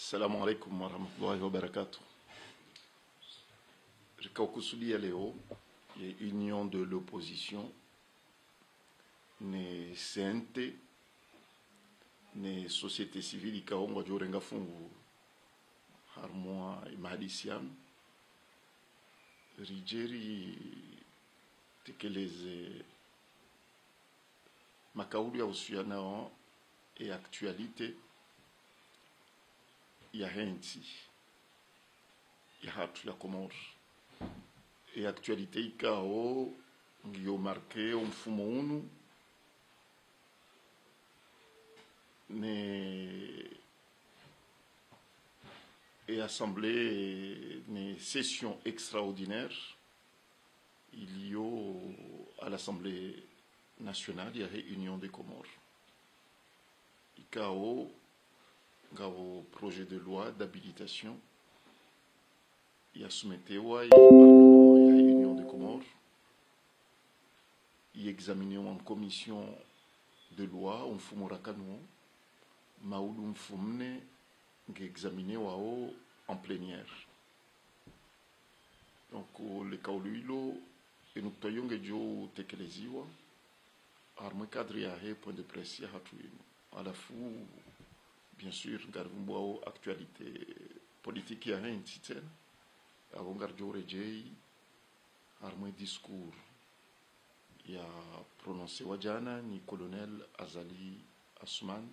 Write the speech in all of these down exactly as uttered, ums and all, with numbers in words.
Assalamu alaikum warahmatullahi wabarakatuh. Rikaukusudia leo ya union de l'opposition ne C N T ne société civile ikaongwa jorenga fungu harmoa imahadisiano rijeri tekeleze makauli ya usiana e actualité ya henti ya hatu ya Comores e actualité ikao ngiyo marke mfumo unu ne et assemblée ne session extraordinaire il y a à l'Assemblée nationale il y a réunion des Comores ikao ngao projet de loi d'habilitation il y a soumettewa il parlement il y a réunion des Comores il examiné en commission de loi on fumura kanu maulu mfumne ngexaminé wao en plénière donc le kauluilo enuktoyonge jo tekeleziwa arme cadre ya he point de presse ya hatu à la fou bien sûr garvumbo actualité politique ya hein titen avant garjo rejei arme discours ya prononcé wajana ni colonel Azali Asman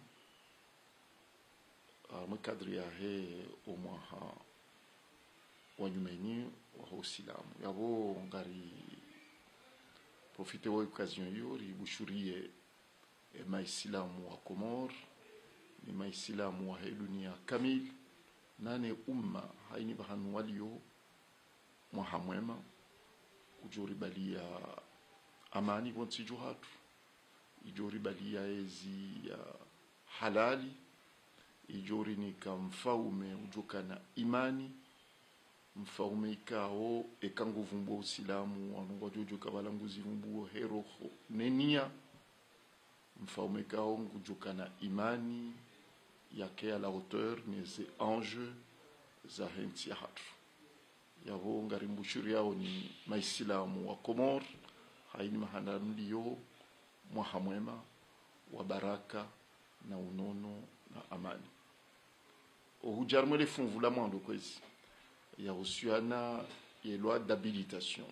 arme cadre ya he au moins wanyumeni wa usilamu yabo ngari profiter wa occasion yori bushurie e maisilamu wa Comores ni maisilamu wa dunia kamil nane umma haini bahanu walio muhamwema ujori balia amani bonsi juhatu ijori balia ezi ya halali ijori ni kamfaume ujukana imani mfaume ikao ekangu vumbo usilamu wanungo jojo kabalanguzi vumbo heroho nenia mfaume ikao ujukana imani yake à la hauteur mais enjeux za henti ya hatu yabo ngari mbushuri yao ni maisilamu wa Comores haini mahandanulio mwahamwema wa baraka na unono na amani ohujarmele funvula mwando kwezi ya usiana ya loi d'habilitation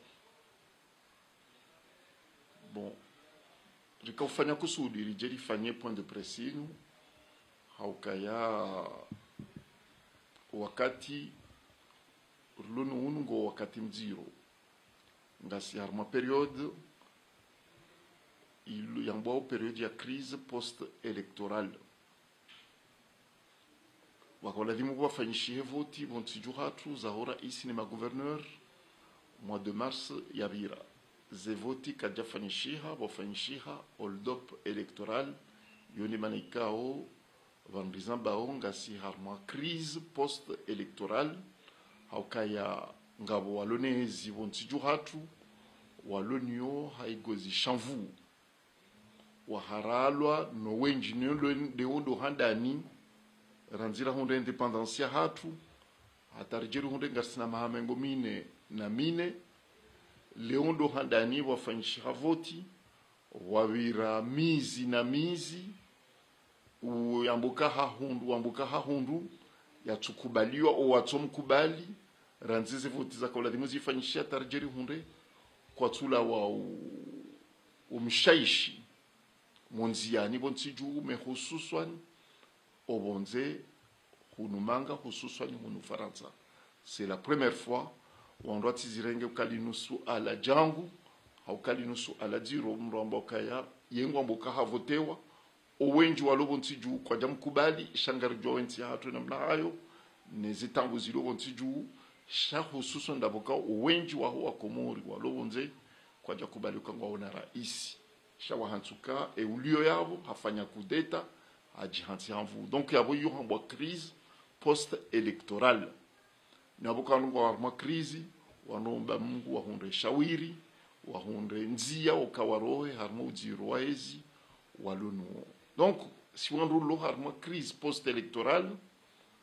bon rikaufanya kusudi rijeri fanye point de presse haukaya wakati lunu unungo wakati mziro ngasi harma periode il yambo periode ya crise post électorale wakola dimu kwa fanyishie voti bonti juhatu zahora isi ni ma gouverneur mois de mars yabira ze voti kaja fanyishiha bo fanyishiha hold up électoral yoni manikao vandrizan baonga si harma crise post électorale haukaya ngabo walonezi bonti juhatu walonio haigozi chanvu waharalwa no wenji de ondo handani ranzira hunde independence hatu hatarijeru hunde ngarsina mahamengo mine na mine leondo handani wafanyisha voti wawira mizi na mizi uyambuka hahundu wambuka hahundu yatukubaliwa o watomkubali ranzize voti za kola dimuzi fanyishia tarjeri hunde kwa tula wa umshaishi monziani bonsiju me hususwan obonze hunumanga hususwan hunu Faransa c'est la première fois où on doit tizirenge ukalinusu ala jangu haukalinusu ala jiro mrambokaya yengo mboka havotewa owenji walobonsiju kwa jamkubali shangari joenti hatu namna hayo nezitangu zilobonsiju sha hususan ndaboka owenji wa huwa Komori walobonze kwa jakubali ukangwa ona raisi sha wahantuka e ulio yabo hafanya kudeta ajihanti hanvu donc yabo yuhambwa crise post électorale naboka nungo harma crise wanomba Mungu wahunde shawiri wahunde nzia ukawarohe harma ujiro waezi walunu donc si on roule harma crise post électorale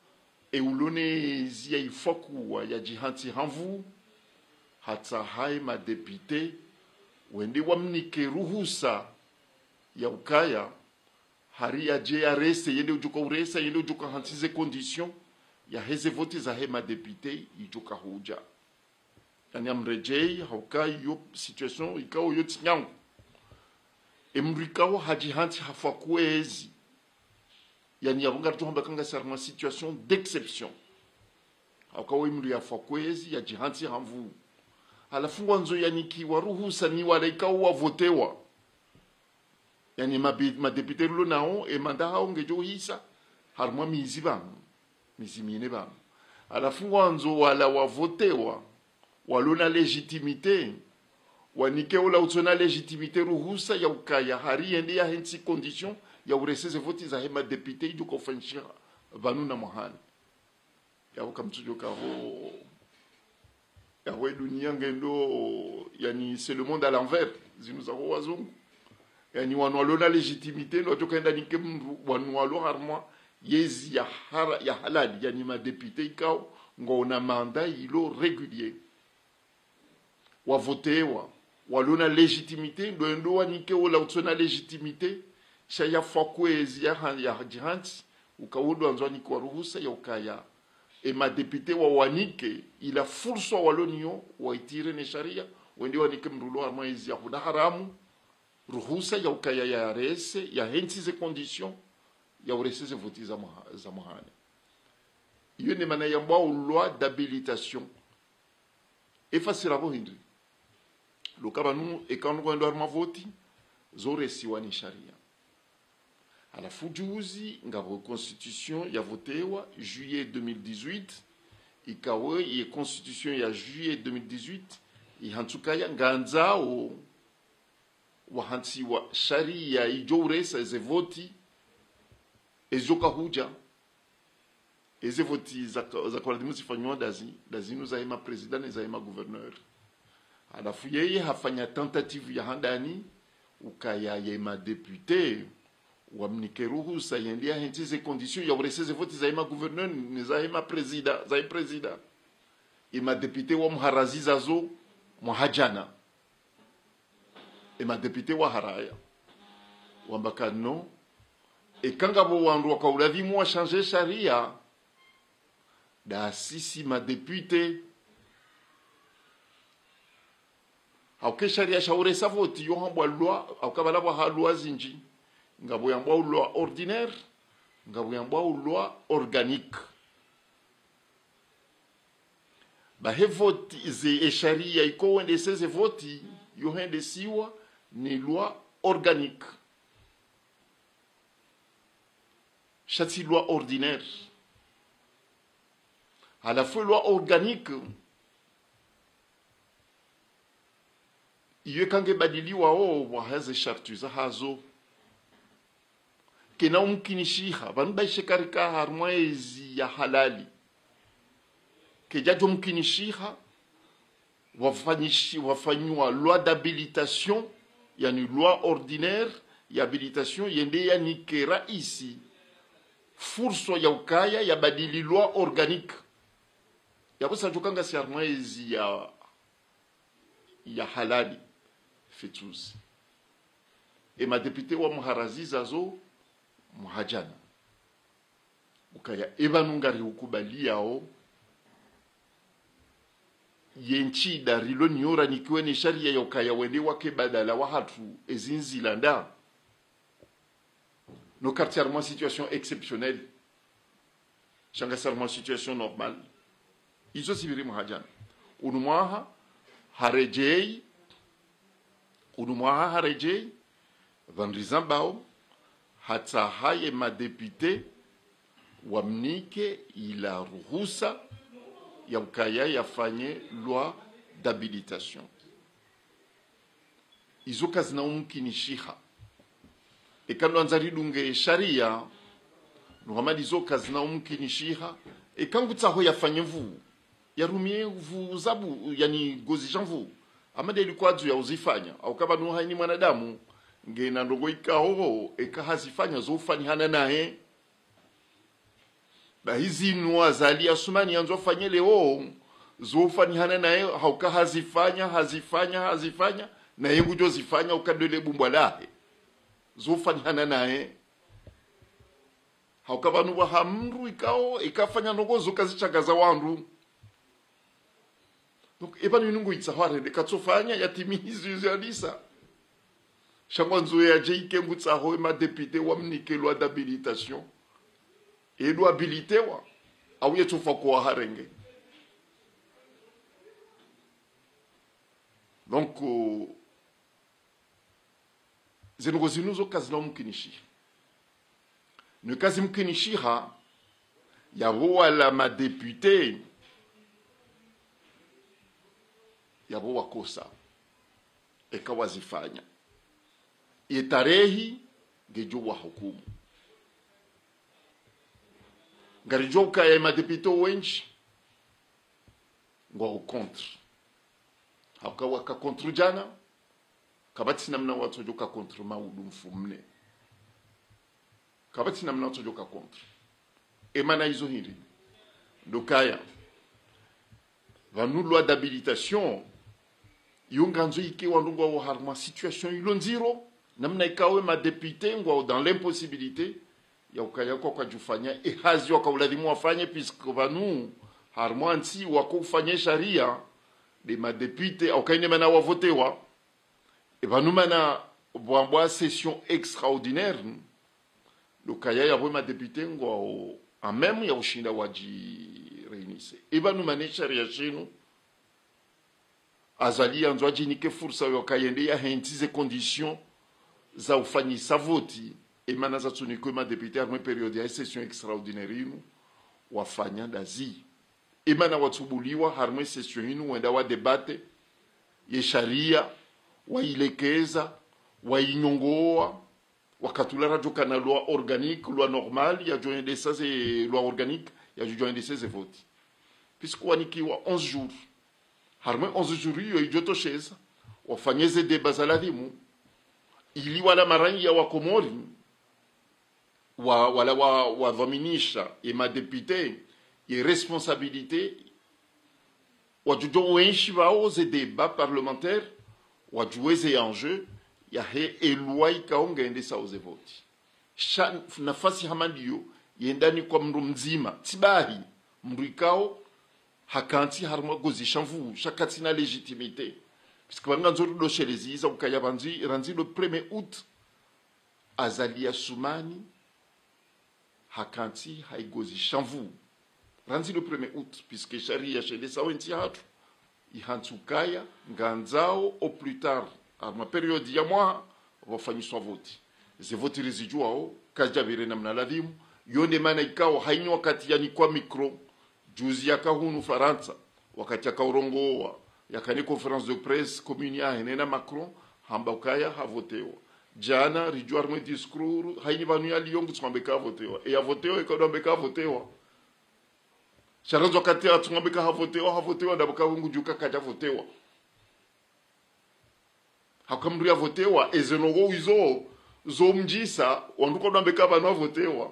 e ulone zia ifoku wa ya jihanti hanvu hata hai madepite wende wamnike ruhusa ya ukaya hari ya je arese yende ujuka uresa yende ujuka hantize condition ya heze voti za he madepite ijuka huja yani amrejei haukai yo situation ikao yo tinyangu emrikao haji hanti hafakwezi yani yabunga tuhamba kanga sarma situation d'exception haukai emri hafakwezi ya jihanti hanvu alafu wanzo yani kiwa ruhusa ni wale ikao wavotewa yani madepite lo nao e manda hao ngejo hisa harma mizi bamu mizi mine bamu alafu wanzo wala wavotewa walona legitimite wanike ola utona legitimite ruhusa ya ukaya hari ende ya hensi condition ya ureseze voti za hema depute idu kofenshira vanu na mohani ya ukamtujo ka ho ya we dunia ngendo yani c'est le monde à l'envers zinuza ho wazungu yani wanwalona legitimite ndo tokenda nike wanwalo harma yezi ya hara ya halali yani ma depute ikao ngona manda ilo régulier wavotewa walona legitimité ndo ndo wanike ola utona legitimité shaya fakwezi ya ya jihanti ukawudo anzwani kwa ruhusa ya ukaya e madepite wa wanike ila fursa walonio waitire ne sharia wende wanike mrulo arma izi ya huda haramu ruhusa ya ukaya ya rese ya hensi ze condition ya urese ze voti za za mohane iyo ne mana ya mbwa loi d'habilitation efasira bo hindi lokaba nu ekanu kwendo arma voti zore siwani sharia alafu juzi ngabo constitution ya votewa juillet deux mille dix-huit ikawe ye constitution ya juillet deux mille dix-huit ihantukaya nganzao wahansi wa sharia ijoresa ze voti ezoka huja eze voti za za kwa dimusi fanywa dazi dazinu za ema president za ema gouverneur alafu yeye hafanya tentative ya handani ukaya yema député wamnike ruhusa yendia henti ze conditions ya ureseze voti za ema gouverneur ni za ema president za ema president ema député wa mharazi zazo muhajana ema député wa haraya wambaka no e kanga bo wandu wa ulavi mwa changer sharia da sisi ma député auke sharia shaure savoti yo hambwa loi aukabala bwa loi zinji ngabo yambwa loi ordinaire ngabo yambwa loi organique ba he voti ze sharia iko wende seze voti yo hende siwa ni loi organique chati loi ordinaire à la fois loi organique iye kange badiliwa o wahaze shartu za hazo kena umkinishiha banbaishe karika harmwezi ya halali kejajo umkinishiha wafanyishi wafanywa loi d'habilitation yani loi ordinaire ya habilitation yende ya nikera ici furso ya ukaya ya badili loi organique ya kusa jukanga si harmwezi ya ya halali fetuzi e madepite wa muharazi zazo muhajana ukaya ebanungari ukubaliao yenchi darilo nyora nikiwe ni sharia ya ukaya wende wake badala wa hatu ezinzilanda no quartièrement situation exceptionnelle changa serment situation normale izo sibiri muhajana unumwaha harejei unumwaha harejei vandrizambao hata haye madepite wamnike ila ruhusa ya ukaya yafanye loi d'habilitation izo kazina umkinishiha ekando anzaridunge sharia nuhamadi izo kazina umkinishiha ekangutsaho yafanye mvu yarumie vu zabu yani gozi janvu amade ilikuwa ya uzifanya au kama nuha ni mwanadamu ngena ndongo ikao ekahazifanya zofanya hana naye ba hizi nua zali Asumani yanzo fanye leo zofani hana naye hauka hazifanya hazifanya hazifanya na yengu jo zifanya ukadole bumbwa lahe zofani hana naye hauka banu wa hamru ikao ikafanya nogozo kazichagaza wandu. Donc eba nungu itsahware de katsofanya yatimizi yalisa shangwanzo ya jike ngutsaho ma député wa mnike loi d'habilitation et loi habilité wa au yetofa kwa harenge. Donc uh, zenogo zinuzo kazina mkinishi ne kazi mkinishi ha ya wala ma député yabo wakosa eka wazifanya itarehi gejo wa hukumu ngarijoka ya madepito wenchi ngwa contre haka waka contre jana kabati namna watu joka contre maudu mfumne kabati namna watu joka contre emana hizo hili ndokaya vanu loi d'habilitation yunganzo ike wandungwa wa harma situation ilonziro namna ikawe ma député ngwa dans l'impossibilité ya ukaya kwa kwa jufanya e hazi waka uladimu wafanye puisque vanu harma nsi wako ufanye sharia de ma député au kaine mana wa voter wa e vanu mana bwambwa session extraordinaire lokaya ya ma député ngwa en même ya ushinda waji réunisse e vanu mana sharia chino azali anzo jinike fursa yo kayende ya hentize conditions za ufanyisa voti emana za tuniko ma député arme periode ya session extraordinaire inu wafanya dazi emana watubuliwa harme session inu wenda wa debate ye sharia wa ilekeza wa inyongoa wakatula radio kana loi organique loi normale ya joint de ça c'est loi organique ya joint de ces votes puisque wanikiwa onze jours harme onze jours yo ijoto sheza wafanyeze deba za ladimu ili wala marangi ya wakomori wa wala wa wadhaminisha e ma député e responsabilité wajujo wenshi wao ze deba parlementaire wajuweze enjeu ya he eloi ikaonga ende sa oze voti sha nafasi hamandiyo yendani kwa mndu mzima tibahi mndu ikao hakanti harma gozi chanvu chakati na légitimité puisque banga nzoro do sheleziza ukaya banzi ranzi le premier août azali Asumani hakanti haigozi chanvu ranzi le premier août puisque sharia shele sawenti hatu ihantsukaya nganzao au plus tard à ma période ya moi wafanyiswa voti ze voti residuao kajabire namna ladimu yonde mana ikao hainyo wakati yani kwa micro juzi yakahunu Faransa wakati yakaurongoa yakani conference de presse commune ya henena Macron hamba ukaya havotewa jana rijuar me discours haini vanu ya Lyon tsambeka votewa e ya votewa ekodombeka votewa sharanzo wakati atsambeka havotewa havotewa ndabuka hungu juka kaja votewa hakamru ya votewa ezenogo wizo zo mjisa wanduko ndambeka vanu votewa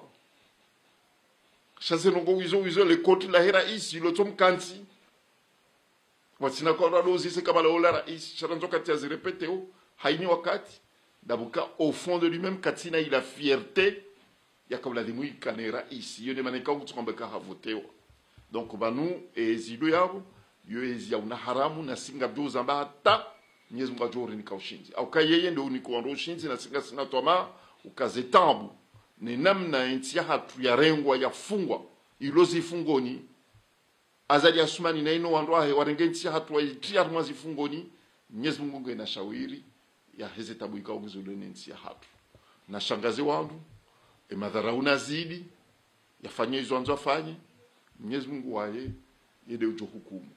chase nongo wizo wizo le koti la hera isi lo tom kanti watina kwa dozi se kama la rais charanzo kati azirepete o haini wakati dabuka au fond de lui-même katina il a fierté ya kabla dimui kanera isi yone maneka utsambeka havotewa donc banu ezido yabo yo ezia una haramu na singa doza mbata Mwenyezi Mungu ajori ni kaushinzi au kayeye ndio uniko ndo ushinzi na singa sina toma ukazetambu ni namna ntia hatu ya rengwa ya fungwa ilozi fungoni azali Asumani na ino wandoahe warenge ntia hatu wa itia mwazi fungoni Mwenyezi Mungu ngena shawiri ya heze tabu ikaongezo lene ntia hatu na shangazi wangu e madhara unazidi yafanye hizo anzo afanye Mwenyezi Mungu wae yede ujo hukumu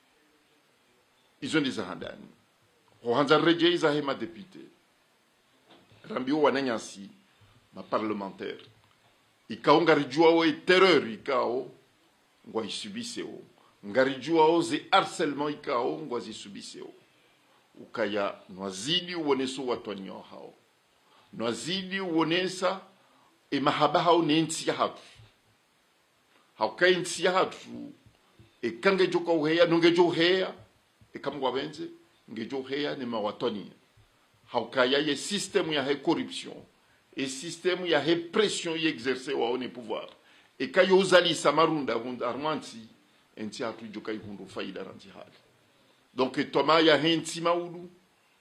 izo ndiza handani hohanza rejei za hema député rambio wananyasi ma parlementaire ikao ngarijua o terreur ikao ngwa isubiseo ngarijua o ze harcèlement ikao ngwa zisubiseo ukaya nwazidi uoneso watonyo hao nwazidi uonesa e mahaba hao nenti hatu haukai nsi ya hatu e kange joka uheya nunge jo heya e kamwa benze nge jo heya ni mawatoni haukaya ye système ya he corruption et système ya he pression y exercer wa on pouvoir e kayo uzali samarunda armanti enti hatu joka ihundu faida ranzi hali donc toma ya henti maudu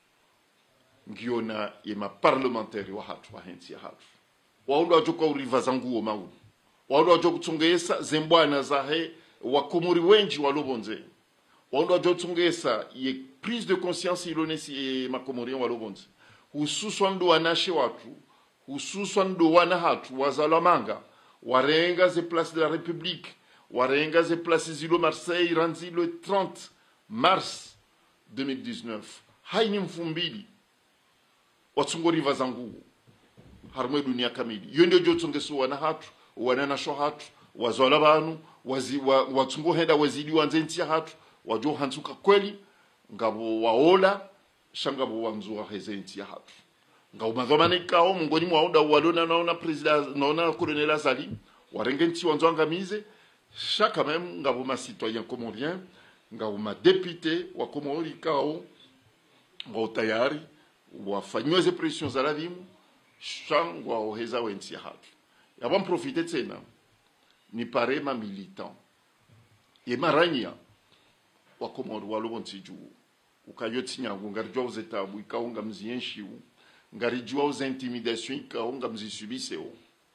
ngiona ye ma parlementaire wa hatu wa henti ya hatu waulu ajoka uriva zanguo maudu waulu ajoka kutsungesa zembwana za he wakomori wenji walobonze waulu ajoka kutsungesa ye prise de conscience ilonesi e makomorian walobonze hususwa ndo wanashe watu hususwa ndo wana hatu wazalamanga warenga ze place de la République warenga ze place zilo Marseille ranzi le trente mars deux mille dix-neuf haini mfumbili watsungori vazanguo harmwe dunia kamili yonde jotsungeso wana hatu wana nasho hatu wazola banu wazi wa, watsungo henda wazidi wanzenti hatu wajo hansuka kweli ngabo waola shangabo wanzua hezenti hatu ngabo mazomane kao mungoni mwaoda walona naona president naona colonel Azali warengenti wanzo angamize chaque même ngabo ma citoyen comorien ngabo ma député wa Komori kao ngao tayari wafanywe pression za lavimu shangwa oheza wenti hatu yabam profiter tena ni pare ma militant ye maranya wa Komoro walobonti juu ukayoti nyangu ngarijwa uzetabu ikaunga mzienshiu ngarijwa uz intimidation ikaunga mzisubiseo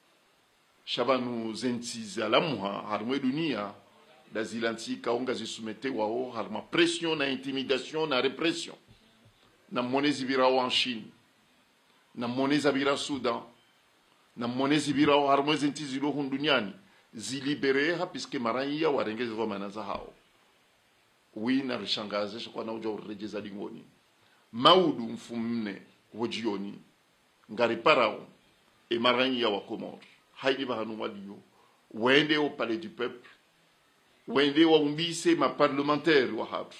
shabanu zentiza lamuha harmwe dunia dazilanti ikaunga zisumete wao harma pression na intimidation na repression na monezi birao en Chine na moneza bira Sudan na monezi birao harmwe zentizilo hunduniani zilibere ha piske maranya warengeze romana za hao wina rishangaze shokwa na uja urejeza dingoni maudu mfumne wojioni ngari parao e maranya wa Komoro haidi bahanu waliyo wende au palais du peuple wende wa umbise ma parlementaire wa hatu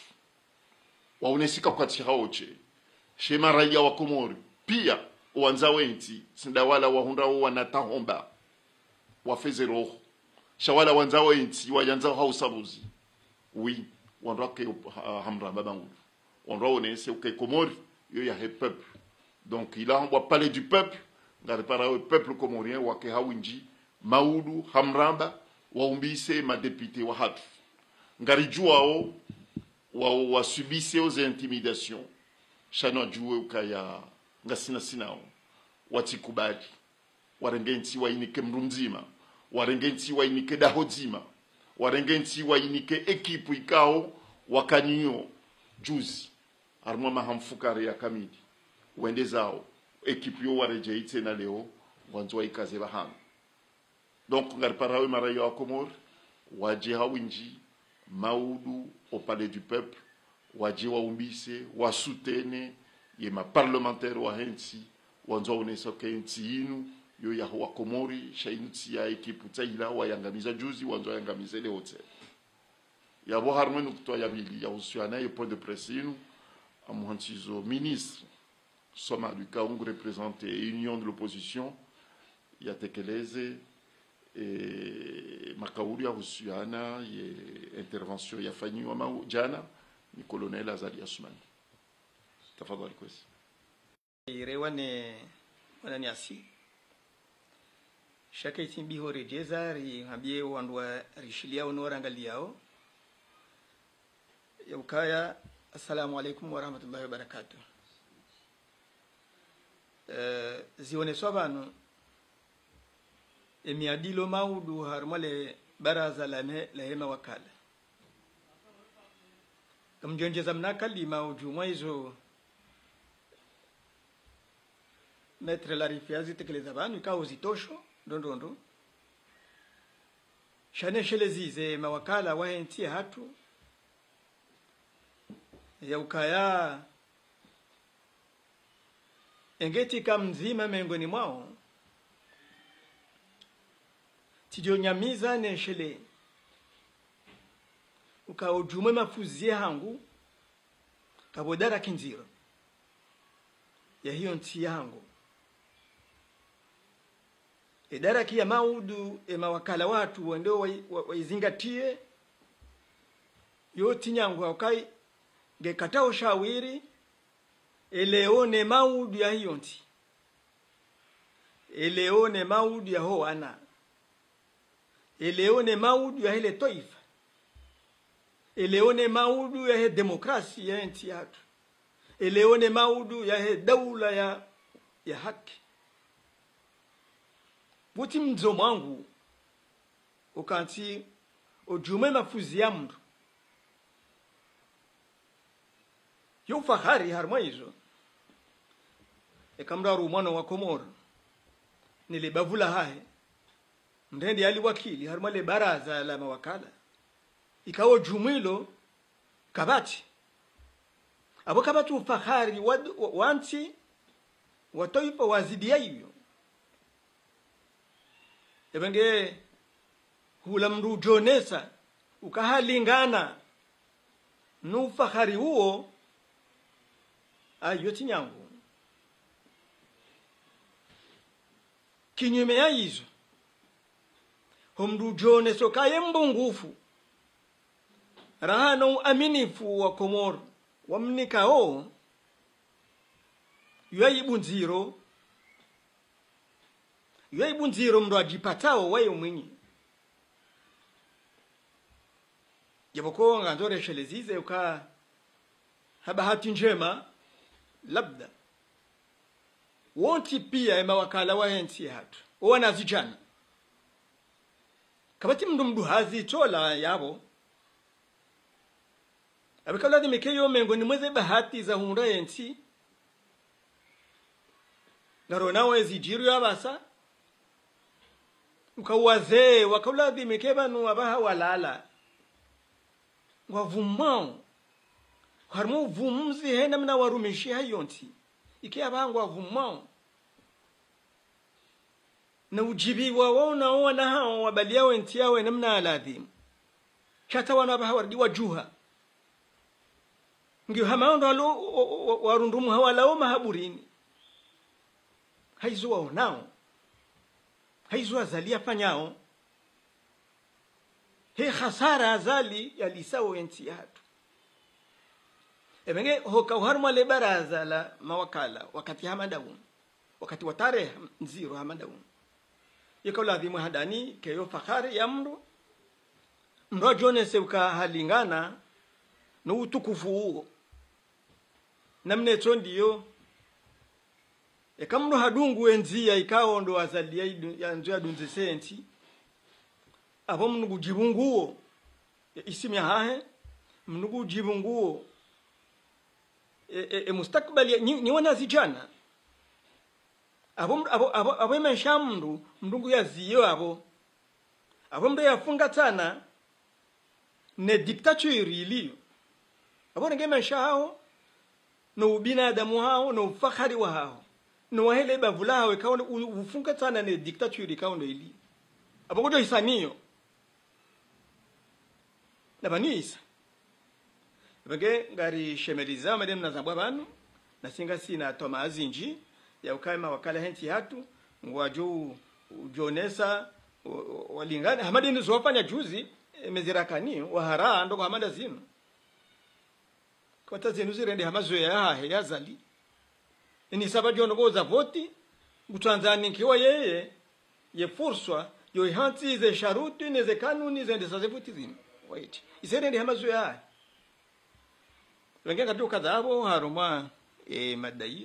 wa unesika kwa tiraoche she maranya wa Komoro pia wanza wenti sindawala wa hunda wa natahomba wa fezero shawala wanza wenti wa yanza hausabuzi oui wandra ke hamra babangu wandra onese ke Komori yo ya he peuple donc il a on va parler du peuple ngari para o peuple comorien wa ke hawinji maudu hamramba wa umbise ma député wa hatu ngari juao wa wa subise aux intimidations chano juwe ukaya ngasina sinao watikubali warengenti wa inike mrumzima warengenti wa inike dahodzima warengenti wa inike ekipu ikao wakanyo juzi armwa mahamfukare ya kamili wende zao ekipu yo wareje itena leo wanzo ikaze bahana donc ngar parawe marayo akomor waje hawinji maudu au palais du peuple waje wa umbise wa soutene ye ma parlementaire wa hensi wanzo unesa kenti inu yo ya wa Komori shainti ya ekipu taila wa yangamiza juzi wanzo yangamiza le hotel ya bo harmenu kutoa ya bili ya usiana ye point de presse inu amuhantizo ministre Soma du Kaungu représente Union de l'opposition ya tekeleze e makauri ya usiana ye intervention ya fanyiwa ma jana ni colonel Azali Asumani tafadhali kwesi irewane wanani asi shaka itimbi hore jezari hambie wandwa rishilia onorangaliao ya ukaya assalamu alaikum wa rahmatullahi wa barakatuh. Uh, zione swabanu emiadilo maudu harmale baraza la la hema wakala kamjonjeza mnakali maudu mwaizo metre la rifiazi tekeleza banu ikawo zitosho ndondondo shane shelezize mawakala wahentie hatu ya ukaya engeti kamzima mengoni mwao tijonyamiza neshele ukaojume mafuzie hangu kabodara kinziro ya hiyo nti yangu idara kia maudu e mawakala watu wendo waizingatie wa, wa yoti nyangu wakai gekata ushawiri eleone maudu ya hiyonti eleone maudu ya hoana eleone maudu ya hele toifa eleone maudu ya he demokrasi ya nchi yatu eleone maudu ya he daula ya ya haki buti mzo mwangu ukanti ujume mafuzi ya mdu yo fahari harma hizo ekamra rumano wa Komoro nilibavula hae mtendi ali wakili harma le baraza la mawakala ikawo jumilo kabati abo kabati ufahari wanti watoipa wazidia hiyo ebenge hula mru jonesa ukahalingana nufahari huo ayoti nyangu kinyume ya hizo humru jonesa kaye mbungufu rahano aminifu wa Komoro wamnikao yuaibu nziro yuaibu nziro mndo ajipatao wayo mwenye jaboko nganzore shelezize uka haba hati njema labda wonti pia ema wakala wa hensi hatu wana zijana kabati mndu mdu hazi tola yabo abikala di mekeyo mengo ni mweze bahati za hunra hensi narona wezi jiru ya basa ukawaze wakala di mekeba nu abaha walala wavumao harmo vumzi hena mna warumishi hayonti iki abangu wavumao na ujibi waona wana hao wabalia wenti yawe namna aladhim chata wana abaha wardi wajuha ngiyo hamaondo alo warundumu hawalao mahaburini haizu waonao haizu wazalia fanyao he khasara azali ya lisawo enti hatu ebenge hoka uharma le baraza la mawakala wakati hamadaun wakati watare nziro hamadaun yakaula dhimu hadani keyo fakhari ya mru mro jonese uka halingana no utukufu huo namne tondiyo ekamno hadungu enzia ikao ndo azalia ya nzo ya dunze senti abo mnugu jibunguo isimi hahe mnugu jibunguo e, e, e mustakbali ni, ni wana zijana abo abo abo, abo meshamndu mndugu ya ziyo abo abo mdo yafunga tana ne dictature iliyo abo nge meshao no binadamu hao no fakhari wa hao no wahele bavula hao ikawa ufunga tana ne dictature ikawa ndo ili abo godo isaniyo nabanisa bage ngari shemeliza madem nazabwa banu nasinga sina toma azinji ya ukaima wakala henti hatu ngwaju jonesa walingana hamadi nizofanya juzi mezirakani wahara ndoko hamada zinu kwa tazinu zirende hamazo ya he yazali ni sababu ndo za voti butanzani kiwa yeye ye furswa yo hanti ze sharuti ne ze kanuni ze ndesa ze voti zinu wait isende hamazo ya wengi katuka dhabo haruma e madai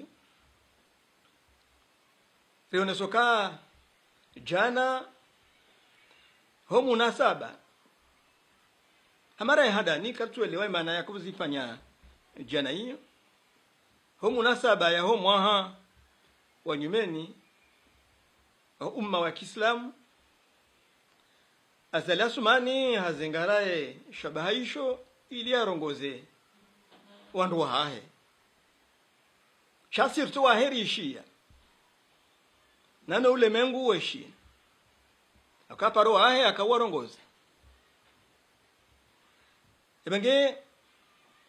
Rione soka jana ho munasaba hamara hada ni katuelewa maana ya kuzifanya jana hiyo ho munasaba ya ho mwaha wa nyumeni wa umma wa Kiislamu azala sumani hazengarae shabahaisho ili arongoze wandu wahe shasir tu waherishia nana ule mengu weshi akaparo ahe akawarongoza ebenge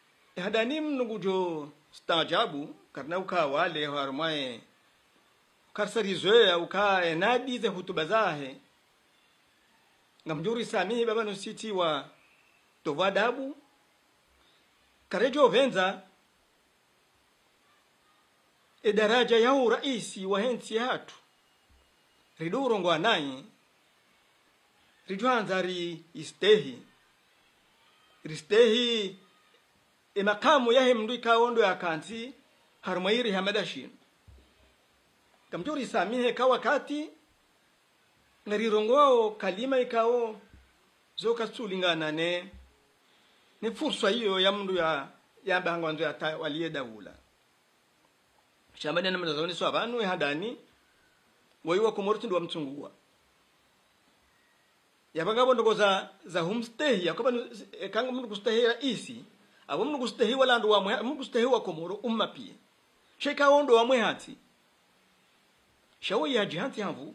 hadani mnugujo stajabu karna uka wale harmae karsarizoea uka enadi ze hutuba zahe ngamjuri samihi baba no siti wa tovadabu karejo venza e daraja ya uraisi wa hensi hatu riduro ngwa nai rijwanza ri istehi ristehi e makamu yahe mndu ikaondo ya kanti harmairi hamadashin kamjuri samihe ka wakati ngarirongo kalima ikao zoka sulingana ne ne fursa hiyo ya mndu ya ya bangwanzo ya waliye daula shamane na mnazoni so abantu hadani woiwa komorti ndo mtsungua yabanga bondo za za homestay yakoba kanga mndu kustahira isi abo mndu kustahi wala ndo wa mndu kustahi wa komoro umma pia sheka ondo wa mwehati shawi ya jihanti havu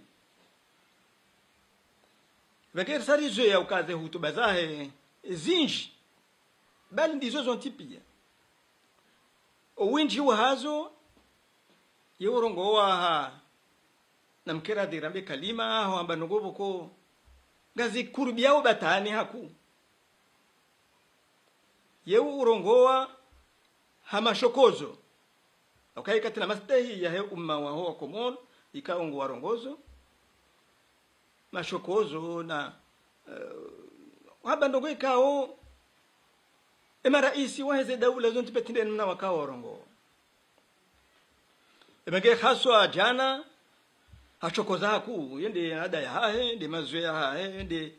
Vakir sarizo ya ukaze hutuba zahe zinji bali ndizo zontipia owinji wa hazo yorongo wa ha namkera dirambe kalima ho amba nogobo ko gazi kurbiao batani haku yeu urongoa hama shokozo okay katina mastehi ya he umma wa ho komon ikaongo warongozo mashokozo na uh, haba ndogo ikao ema raisi waheze daula zonti petinde na wakao warongo emege khaswa jana hachokoza haku yende ada ya hahe de mazoea hahe de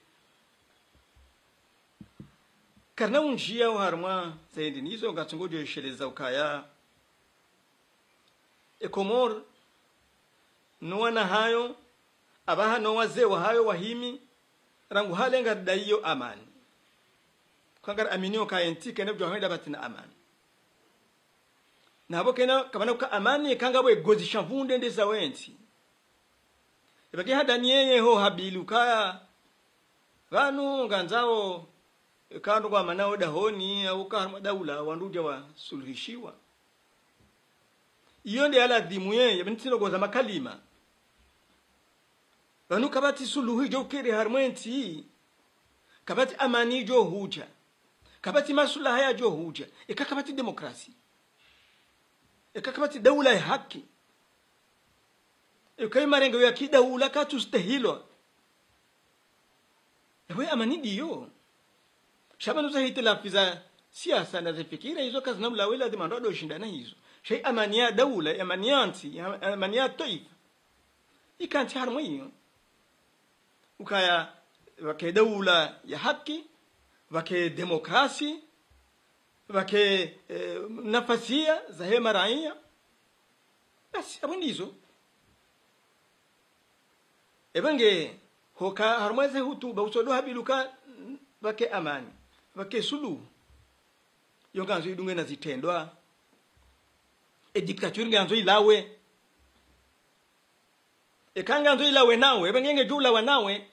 karna unjia uharma zaidi nizo ngatungojo sheleza ukaya ekomor nuwana hayo abaha no wazee wa hayo wahimi rangu halenga daiyo amani kwangar aminio ka entike ne bjo henda batina amani nabo kena kabana ka amani kanga bwe gozi shavunde nde zawenti ebage hada niye ho habilu kaya vanu nganzao kando kwa manao dahoni au ka daula wanduja wa suluhishiwa iyo ndi ala dhimu yeye bintino goza makalima vanu kabati suluhi jo kiri harmenti kabati amani jo huja kabati masulaha ya jo huja eka kabati demokrasi eka kabati daula ya haki eka marengo ya kidaula katustahilo ewe amani diyo shabanu za hitilafiza siasa na zifikira hizo kazi na mlawela de mandado shindana hizo shay amani ya daula amani ya anti amani ya taifa ikanti harmoni ukaya wake daula ya haki wake demokrasi wake e, nafasia za hema raia basi hapo ndizo ebenge hoka harmaze hutuba usodo habiluka wake amani wake sulu yonganzo idunge na zitendwa e dictature nganzo ilawe ekanga nzo ilawe nawe bengenge jula wanawe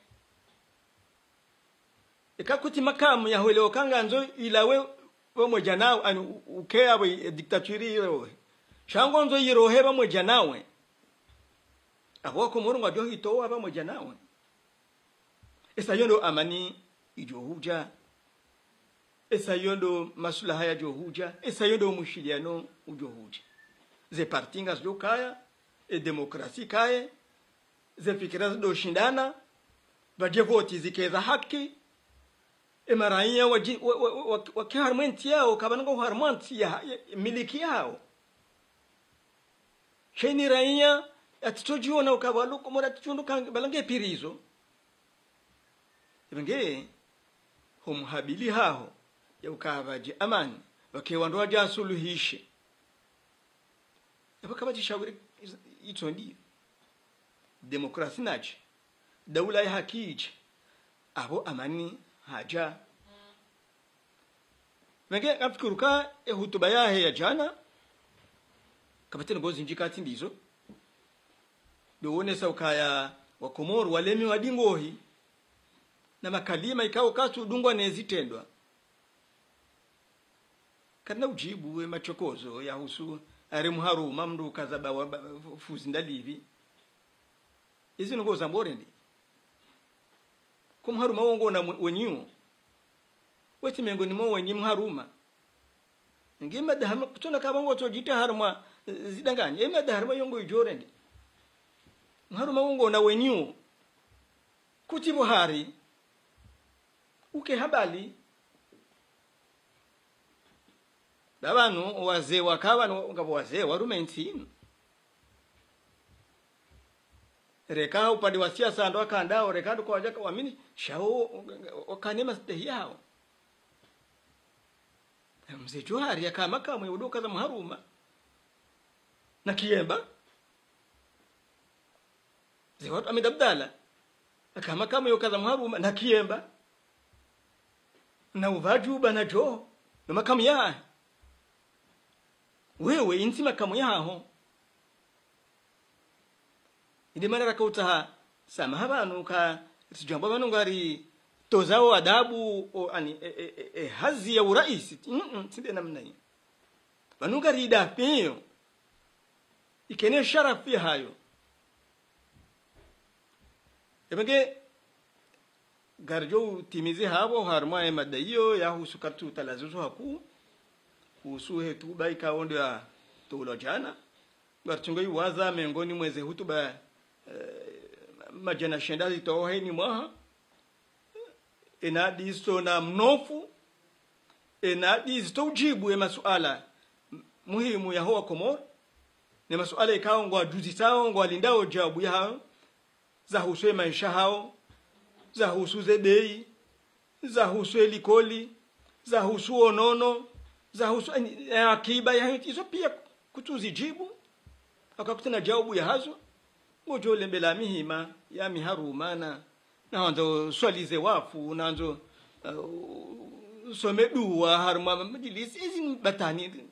ekakuti makamu ya hole okanga nzo ilawe pamoja nawe anu ukea we dictature iro shango nzo irohe pamoja nawe abo ko murunga jo hitowa pamoja nawe esa yondo amani ijohuja esa yondo masulaha ya johuja esa yondo mushiliano ujohuja ze partingas jo kaya e demokrasi kaya ze fikira do shindana baje voti zikeza haki emaraia waji wa kiharmenti yao kabango harmenti ya miliki yao sheni raia atitojiona ukabalu komora tichundu balange pirizo ibenge humhabili hao ya ukabaje amani wakewa waja suluhishe abakabaji shauri ito ndio demokrasi naje daula ya haki abo amani haja menge afikiruka e hutuba yahe ya jana kabatene gozi njikati ndizo doone saukaya wa Komoro walemi wadingohi na makalima ikao katu dungwa nezitendwa kana ujibu we machokozo ya husu ari muharuma mndu kazaba fuzi ndalivi hizi ngo zambore ndi kumharuma wongo na wenyu weti mengo ni mo wenyi mharuma ngima da harma kutona kabango to jita harma zidanganye ema da harma yongo ijore ndi mharuma wongo na wenyu kuti Buhari uke habali dabanu wazee wakabanu ngabo wazee warumenti reka upande wa siasa ndo akandao reka ndo kwaje kuamini shao wakanema stehiyao mzee Johari akama kama yudoka za mharuma na kiemba zee watu amedabdala akama kama yukaza mharuma na kiemba na uvajuba na jo na makamu ya wewe inti makamu yaho inde manara kauta sama habanu ka sijamba banu ngari tozao adabu o ani e, e, e, hazi ya urais mm sinde namna hii banu ngari da pio ikene sharafi hayo ebenge garjo timizi habo harma e madayo ya husukatu talazuzu haku usuhe tuba ikaonde ya tulo jana garchungai waza miongoni mweze hutuba uh, majana shendazi tohe ni mwaha enadi so na mnofu enadi sto ujibu ya masuala muhimu ya hoa Komoro ni masuala ikao ngwa juzi sao ngwa lindao jawabu ya hao za huswe maisha hao za husu zebei za husu elikoli za husu onono za husu akiba ya hizo pia kutuzijibu akakutana jawabu ya hazo ngojo lembela mihima ya miharuma na naanzo swalize wafu naanzo uh, somedua haruma majilisi hizi batani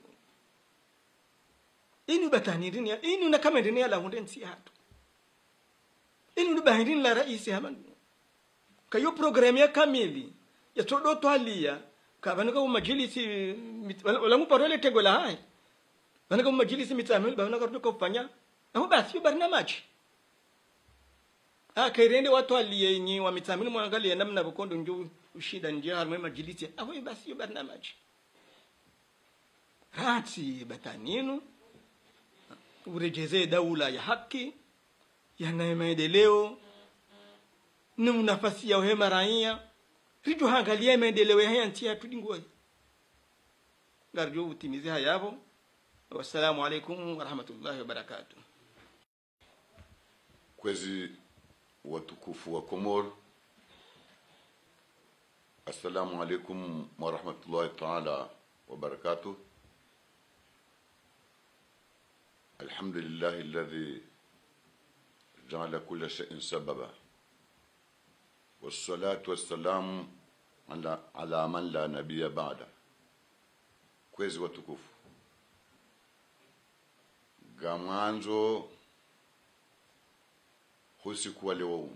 ini batani ndini ini na kama ndini la hunde nsi hatu ini ndo bahindini la rais hama kayo program ya kamili ya todo twalia kabanuka majilisi wala muparole tego la hai banuka majilisi mitamil banuka kutoka kufanya na basi barnamaji ah kairende watu aliyenyi wa mitamil mwangalia namna bukondo njo ushida nje harma majilisi aho basi barnamaji hati bataninu urejeze daula ya haki ya maendeleo ni nafasi ya hema raia rijo hangalia maendeleo ya nchi yetu dingoi garjo utimize hayabo. Wassalamu alaikum wa rahmatullahi wa barakatuh. Kwezi watukufu wa Komoro, assalamu alaikum wa rahmatullahi ta'ala wa barakatuh. Alhamdulillahi alladhi ja'ala kulla shay'in sababa wassalatu wassalamu ala ala man la nabiyya ba'da. Kwezi watukufu gamanzo husiku wa leo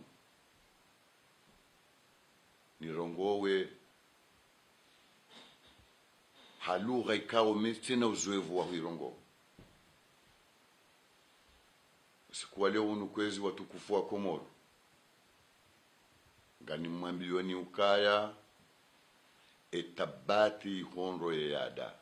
nirongowe halugha ikao mtina uzoevu wa hirongo siku wa leo nukwezi watukufu wa Komoro gani mwambioni ukaya etabati honro yada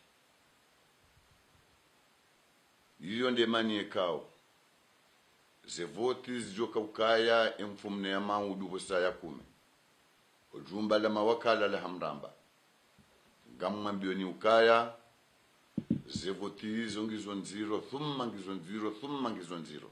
hiyo ndiye mani ekao ze voti zijoka ukaya emfumne ya maudu hosa ya kumi ujumba la mawakala la hamramba gamma mbioni ukaya ze voti hizo ngizo nziro thumma ngizo nziro thumma ngizo nziro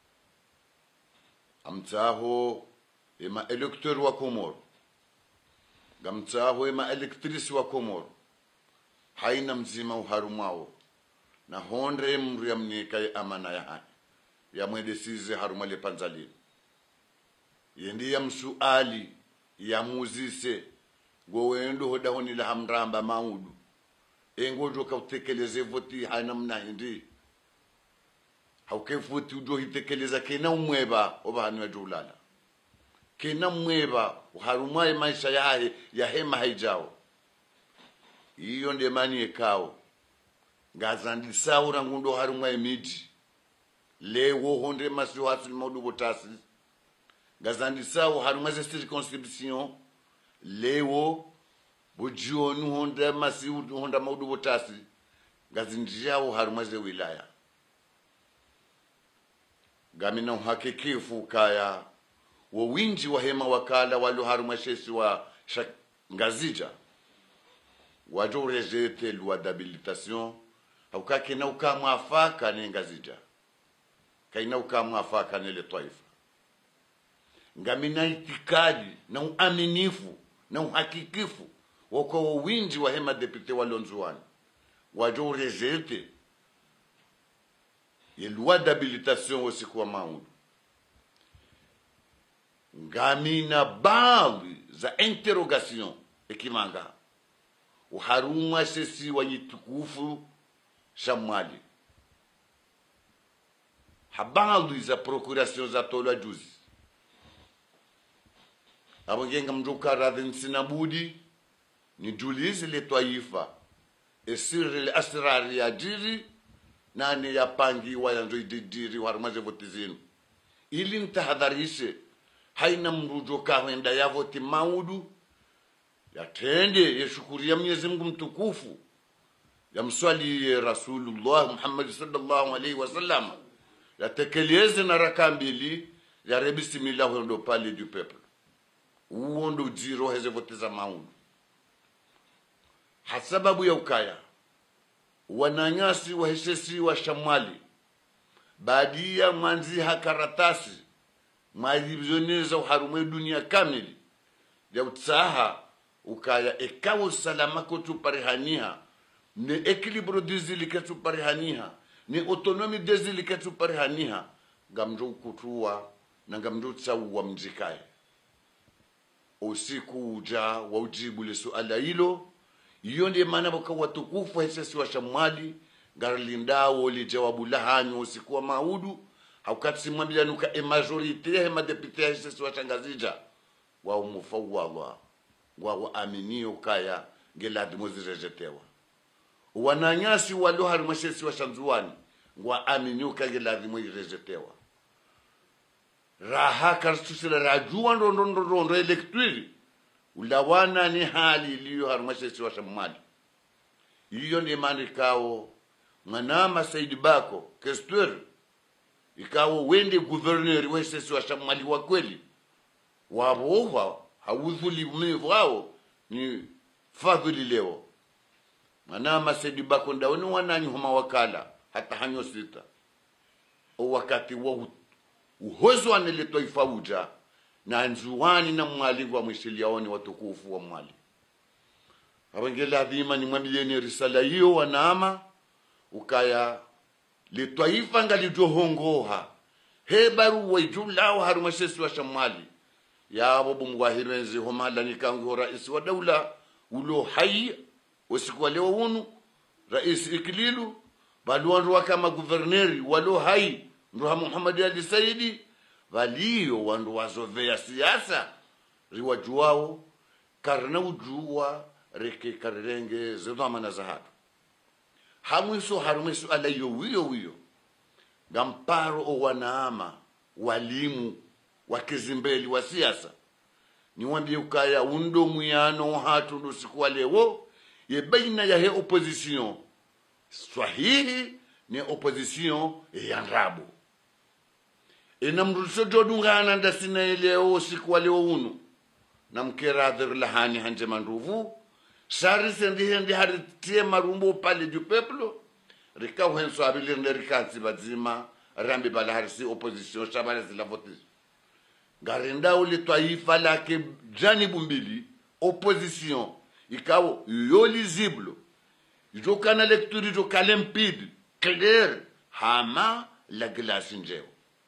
amtaho ema elektor wa Komoro gamtaho ema elektrisi wa Komoro haina mzima uharumao na honre mri amnika amana ya hai ya mwedesize harumale panzali yendi ya msuali ya muzise gowendo hodahoni la hamramba maudu engojo kautekeleze voti haina mna hindi haukefuti ujo hitekeleza kena umweba obahani wa julala kena umweba uharumaye maisha yahe ya hema haijao iyo ndemani ekao ngazandi saura ngundo harumwa emiti lewo honde masiu hasil maudu botasi gazandi sawo harumaze circonscription lewo bujionu honda masiu honda maudu botasi gazindiao harumaze wilaya gamina uhakikifu kaya wa winji wa hema wakala walu harumashesi wa ngazija wajo rejete loi d'habilitation au kakina ukamwafaka ni ngazija kaina ukamwafaka ni le taifa ngamina itikadi na uaminifu na uhakikifu wako winji wa hema depute wa Lonzuani wajo rejete ye loi d'habilitation usiku wa maudu ngamina baadhi za interrogation ekimanga uharuma sesi wa yitukufu shamwali habadhi za procuration za tola juzi abongenga mjuka radhi sinabudi ni julizi le taifa esiri le asrari ya jiri nani ya pangi wa yanzo ididiri warumaze votizinu ili ntahadharishe haina mrujo kahenda ya voti maudu yatende yeshukuria Mwenyezi Mungu mtukufu ya mswali Rasulullah Muhammad sallallahu alaihi wasallam yatekeleze na raka mbili ya bismillah ndo pale du peuple uondo jiro heze voti za maudu hasababu ya ukaya wananyasi wa hesesi wa shamwali badia mwanzi hakaratasi maizioneza uharume dunia kamili ya utsaha ukaya ekawo salama kotu parihaniha ne equilibrio dizili ketu parihaniha ne autonomy dizili ketu parihaniha gamjo kutua na gamjo tsawu wa mzikaye usiku uja wa ujibu le suala hilo iyo ndiye maana baka watukufu hesesi wa shamwali garlindao li jawabu lahanyo usiku wa maudu haukati mwambia nuka e majorite ya hema depute ya hesesi wa shangazija wa umufawwa wa waaminio kaya ngeladi mozi rejetewa wananyasi walo harimashesi wa shanzuani wa aminio kaya ngeladi mozi rejetewa raha karstusila rajua ndondo ndondo elektrili ulawana ni hali iliyo harimashesi wa shamali iyo ni mani kao manama Saidi Bako kestur ikawo wende gouverneur wesesi wa shamali wa kweli waboha haudhuli mvao ni fadhili leo manama Saidi Bako ndawoni wananyi homa wakala hata hanyo sita o wakati wa uhozo aneletwa ifauja na nzuwani na mwali wa mwishiliaoni watukufu wa mwali abangela adhima ni mwambieni risala hiyo wanaama ukaya litwaifa ngalijohongoha hebaru wajula wa harumashesi wa shamwali ya abu mwahirenzi homala nikango rais wa daula ulo hai usiku leo unu rais ikililu baluanru kama guverneri walo hai nduha Muhammad Ali Saidi walio wandu wazovea siasa riwajuao karna ujua reke karenge zedama na zahatu hamwiso harumiso alayo wiyo wiyo gamparo o wanaama walimu wakizimbeli wa siasa niwambie ukaya undo muyano hatu nusiku leo ye baina ya he opposition swahihi ni opposition ya rabu ina mruso jodungana ndasina leo siku leo unu na mkera dhir lahani hanje manduvu sari sendi hendi haritie marumbo pale du peuple rika wenso abilir ne rikansi bazima rambi bala harisi opposition shabale zila vote garinda uli taifa lake janibu mbili opposition ikawo yo lisible jo kana lecture jo kalempide clair hama la glace njeo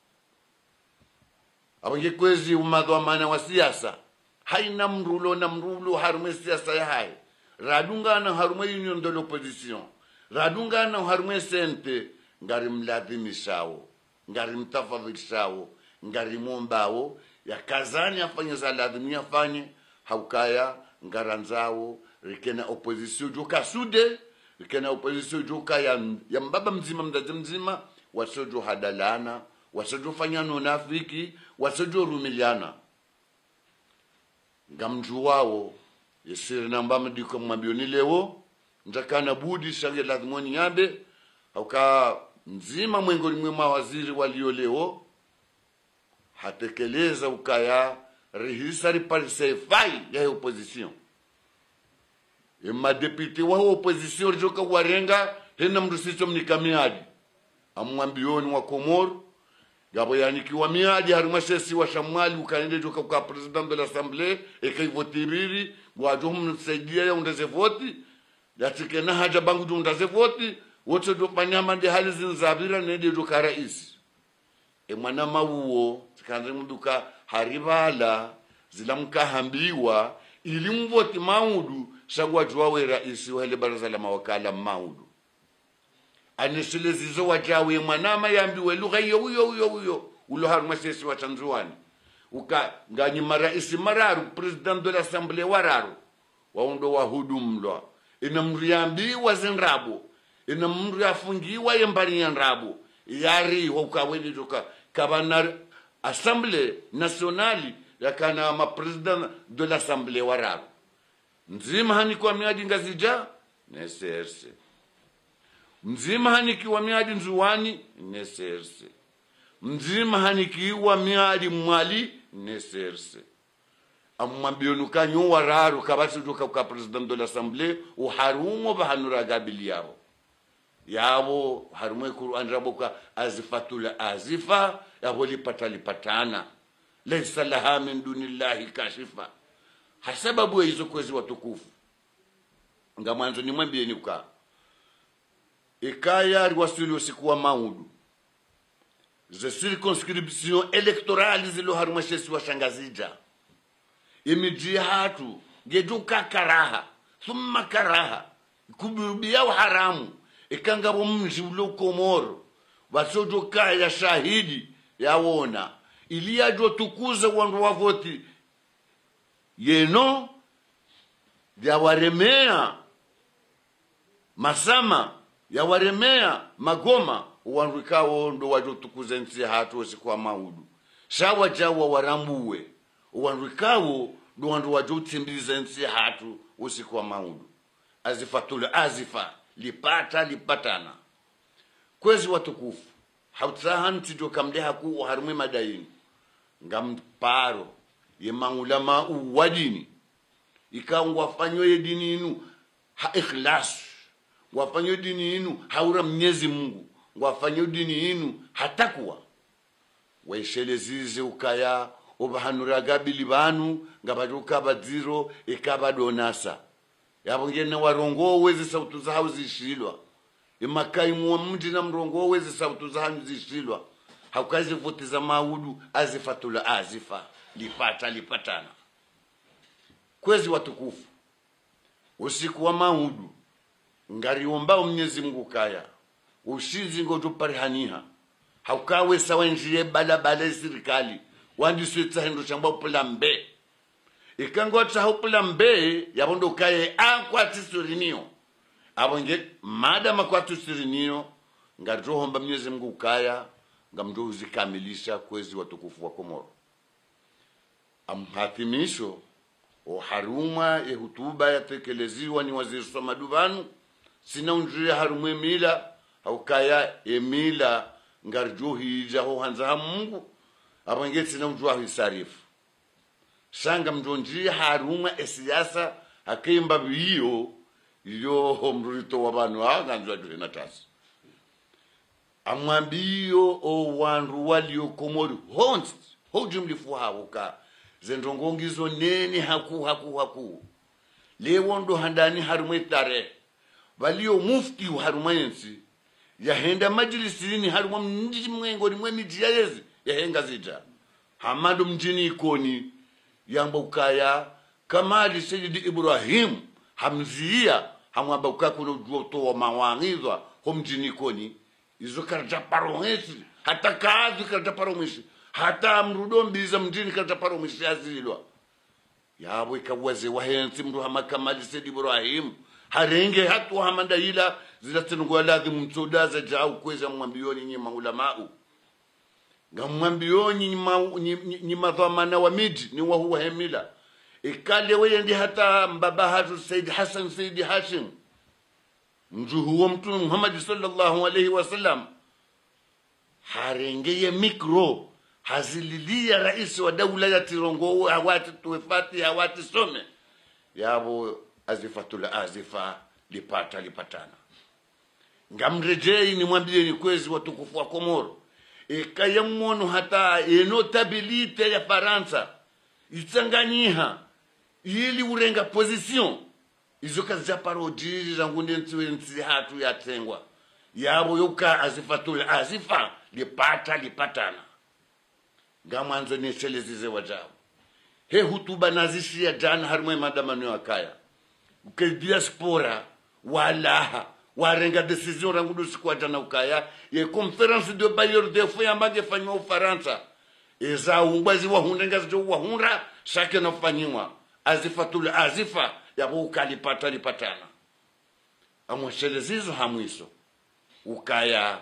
abange kwezi umadwa mana wa siasa haina mrulo na mrulo harume siasa ya hai radungana harume union de l'opposition radungana harume sente ngari mladhimishawo ngari mtafadhilishawo ngari mombao ya kazani afanye za ladhimia afanye haukaya ngaranzao rikena opposition joka sude rikena opposition joka ya, ya mbaba mzima mdazi mzima wasojo hadalana, wasojo fanyano nafiki, wasojo rumiliana. Ngamju wao yesiri namba mdiko mwambioni leo ntakana budi shange lazimoni yambe hauka mzima mwengoni mwe mawaziri walio leo hatekeleza ukaya rehisari parisefai ya opposition ema deputy wa opposition joka warenga hena mrusicho mnikamiadi amwambioni wa Komoro gabo yanikiwa miadi harimashesi wa Shamwali ukaende joka kwa president de l'assemblée ekaivotiriri gwajo msaidia ya undaze voti yatike na haja bangu do undaze voti wote do panyama de hali zinzabira nende joka rais e mwana mawuo tikanze mduka haribala zilamkahambiwa ili mvoti maudu shagwa jwawe rais wa ile baraza la mawakala maudu anishilezizo wajawe mwanama yambiwe lugha yo yo yo yo ulo harumashesi wa Tanzania uka ngani maraisi mararu president de l'assemblée wararu waundo wa hudumlwa ina mriambiwa zinrabo ina mriafungiwa yembari yanrabo yari ukaweli toka kabana assemblée nationale yakana ma president de l'assemblée wararu nzima hani kwa miadi ngazija neserse mzima hanikiwa miadi nzuwani neserse mzima hanikiwa miadi mwali neserse amwambionu kanyo wararu kabasi joka kwa president de l'assemblée uharumo bahanura gabili yabo yabo harumo Qur'an raboka azifatula azifa yabo lipata lipatana laysa laha min dunillahi kashifa hasababu hizo kwezi watukufu ngamanzo ni mwambie ni uka ikaya riwasuli usikuwa maudu ze circonscription électorale zilo harumashesi wa Shangazija imiji hatu geduka karaha thumma karaha kububia haramu ikangabo mji ulo Komoro wasojo kaya shahidi yawona iliajo tukuza wandu wavoti yeno ya waremea masama ya waremea magoma wanrikao ndo wajotukuza nsi hatu usikuwa maudu shawa jawa warambuwe wanrikao ndo wandu wajotimbiza nsi hatu usikuwa maudu azifatula azifa lipata lipatana kwezi watukufu hautahan tijo kamdeha ku harumwe madaini ngamparo yemangulama uwadini ikawa wafanywe yedini inu ha ikhlas wafanywe dini inu haura Mwenyezi Mungu wafanywe dini inu hatakuwa waishelezize ukaya obahanura gabili banu ngabaruka baziro ikabadonasa yabongene warongo wezi sautu zaho zishilwa imakai mu mji na mrongo wezi sautu zaho zishilwa haukazi vuti za maudu azifatula azifa lipata lipatana kwezi watukufu usiku wa maudu ngariomba Mwenyezi Mungu kaya ushizi ngojo parihaniha haukawe sawa njie bala bala serikali wandi swetsa hendo chamba pulambe ikango tsa pulambe yabondo kaye akwa tisurinio abonge madama kwa tisurinio ngajohomba Mwenyezi Mungu kaya ngamjo uzikamilisha kwezi watukufu wa Komoro amhatimisho o haruma e hutuba yatekeleziwa ni waziri Somadubanu sina unjia harume mila haukaya emila ngarjo hija ho hanza Mungu abangeti sina unjua hisarifu sanga mjonjia haruma e siasa hakimba biyo yo mrito wabanu aganjwa duhena tasi amwambio o wanru walio Komoro honst hojumlifu hawuka zendongongizo neni haku haku haku lewondo handani harumwe tare walio mufti harumayensi yahenda majlisini harumwa mnji mwengo ni mwemiji ya yezi yahenga zita hamadu mjini ikoni yamba ukaya kamali Sayyidi Ibrahim hamzia hamwamba ukakuno duoto wa mawangizwa homjini ikoni izo karja paronesi hata kazi karja paronesi hata mrudo mbiza mjini karja paronesi azilwa yabo ikawaze wahensi mru hamakamali Sayyidi Ibrahim harenge hatu hamanda ila zilatenugwa lazima mtsodaza jau kweza mwambioni nyima ulamau ngamwambioni nyima nyima dhamana wa miji ni wa huwa hemila ikale wendi hata mbaba hatu Said Hassan Said Hashim mjuhu wa mtume Muhammad sallallahu alaihi wasallam harengeye mikro hazililia rais wa daula ya Tirongo hawati tuwefati hawati some yabo azifatul azifa lipata lipatana ngamrejei ni mwambie ni kwezi watukufu wa Komoro ikayamono hata enotabilite ya Faransa itsanganyiha ili urenga position izo kazi za parodi za ngunde ntsi hatu yatengwa yabo yoka azifatul azifa lipata lipatana ngamwanzo neselezize wajao he hutuba nazishia jana harumwe madamano yakaya uke diaspora walaha warenga decision rangudu sikwa jana ukaya ye conference de bailleurs de fonds yambage fanywa Ufaransa eza ungbazi wa hundenga zo wa hunra shake na fanywa azifatul azifa yabo ukalipata lipatana amweshelezizo hamwiso ukaya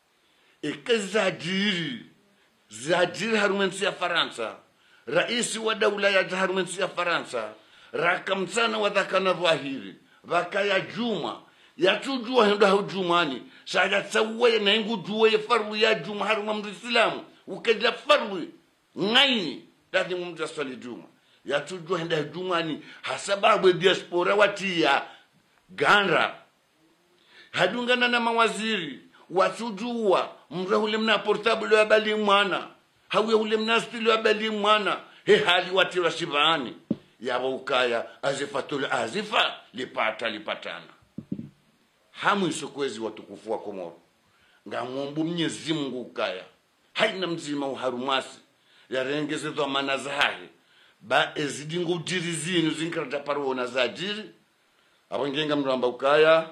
ikazajiri zajiri harumensi ya Faransa raisi wa daula ya harumensi ya Faransa rakamsana wadhakana dhahiri vakaya juma yatujua hendo hujumani shaja tsawe na ingu jua ya faru ya juma haruma mrislamu ukaja faru ngaini dadi mumja swali juma yatujua hendo hujumani hasababu diaspora watia ganra hadungana na mawaziri watujua mrahule mna portable ya bali mwana hawe ule mna stilo ya bali mwana he hali watira shibani yabo ukaya azifatul azifa lipata lipatana hamu isokwezi watukufu wa Komoro ngamwombu Mwenyezi Mungu ukaya haina mzima uharumasi yarengeze dhamana zahe ba ezidingo dirizinu zinkrata parona zajiri abangenga mramba ukaya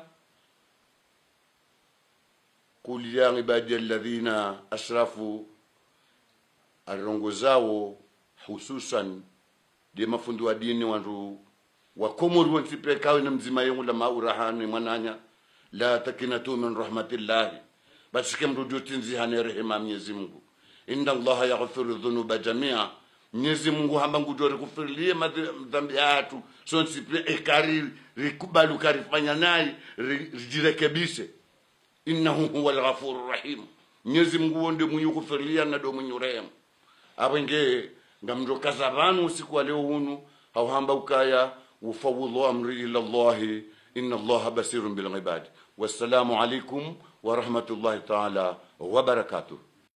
kuli ya ibadi alladhina asrafu arongo zao hususan de mafundi wa dini wandu wa Komoro wantipekawe na mzima yengu la maurahani mwananya la takinatu min rahmatillahi basike mruduti nzihane rehema Mwenyezi Mungu inna Allaha yaghfiru dhunuba jamia Mwenyezi Mungu hamba ngudore kufirie madhambi yetu so nsipre ekari rikubalu karifanya naye rijirekebishe innahu huwal ghafurur rahim Mwenyezi Mungu ndiye mwenye kufiria na ndo mwenye rehema abenge ngamndo kazabanu usiku wa leo hunu hauhamba ukaya ufawudhu amri ila Allah inna Allah basirun bil ibad wassalamu alaikum wa rahmatullahi ta'ala wa barakatuh.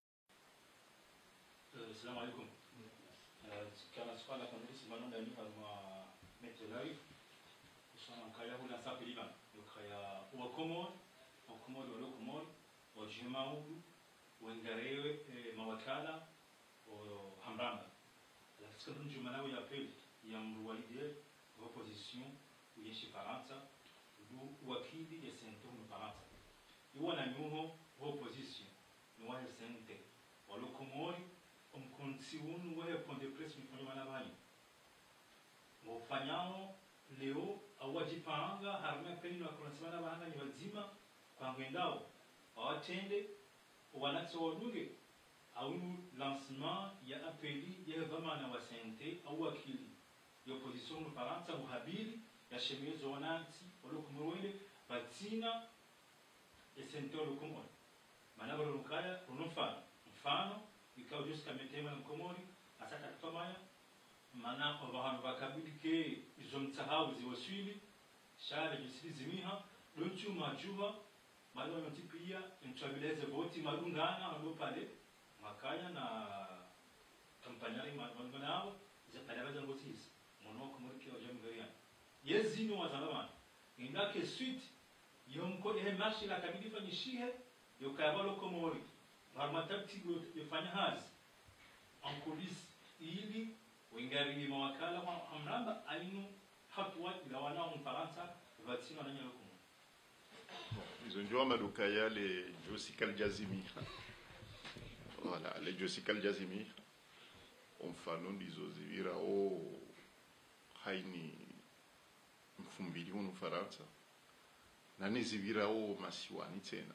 Assalamu alaikum. Kana swala kama hili simano ndani kwa metodai kusana kaya hula sapi liban ukaya wa Komoro wa Komoro wa Komoro wa Jimau wa Ngarewe mawakala wa Hambamba la fiskanu njumanawi ya pili ya mruwalide wa opposition uyeshi Faransa du wakili ya sento mu Faransa iwa na nyuho wa opposition ni wa sente wa Komoro umkonsi unu wa ponde press mfanya manabani ngofanyao leo awajipanga haruma peni na kunasimana bahanga ni wazima kwa ngendao awatende wanatso wadunge au lancement ya appeli ya dhamana wa sente au wakili ya opposition mu Faransa muhabili ya shemezo wananti walo kumwele batina ya sente walo kumwele manaba lukaya runofano mfano ikaw jusqu'à metema na Komori asaka tukamaya mana abantu bakabilike izo mtahabu ziwaswili shale jisizimiha donchu majuba malo notipia intrabileze voti marungana ndo pale makanya na kampanyari mangonao zapalaza ngotis mono Komori kwa jamhuri yezino wazalama indake suite yomko ehe marshi la kabili fanyishihe yokabalo Komori Marmatati yofanya hazi en coulisses ili wengari mawakala wa amramba ainu hatua ila wana Mfaransa vatsino na nyalo kumu izo njoo maduka yale Josical Jazimi voilà le Josical Jazimi omfano ndizo zivira o haini mfumbili unu Faransa na nizivirao masiwani tena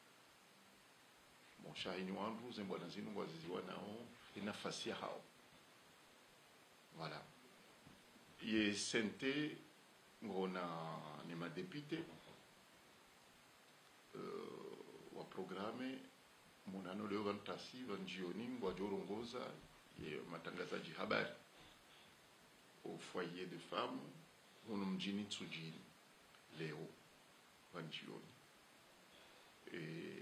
moshahini wandu zembwana zinu waziziwa nao inafasi ya hao voilà ye sente ngona ni madepite uh, wa programe munano leo vantasi vanjioni ngwajorongoza ye matangazaji habari au foyer de femmes huno mjini Tsujini leo vanjioni e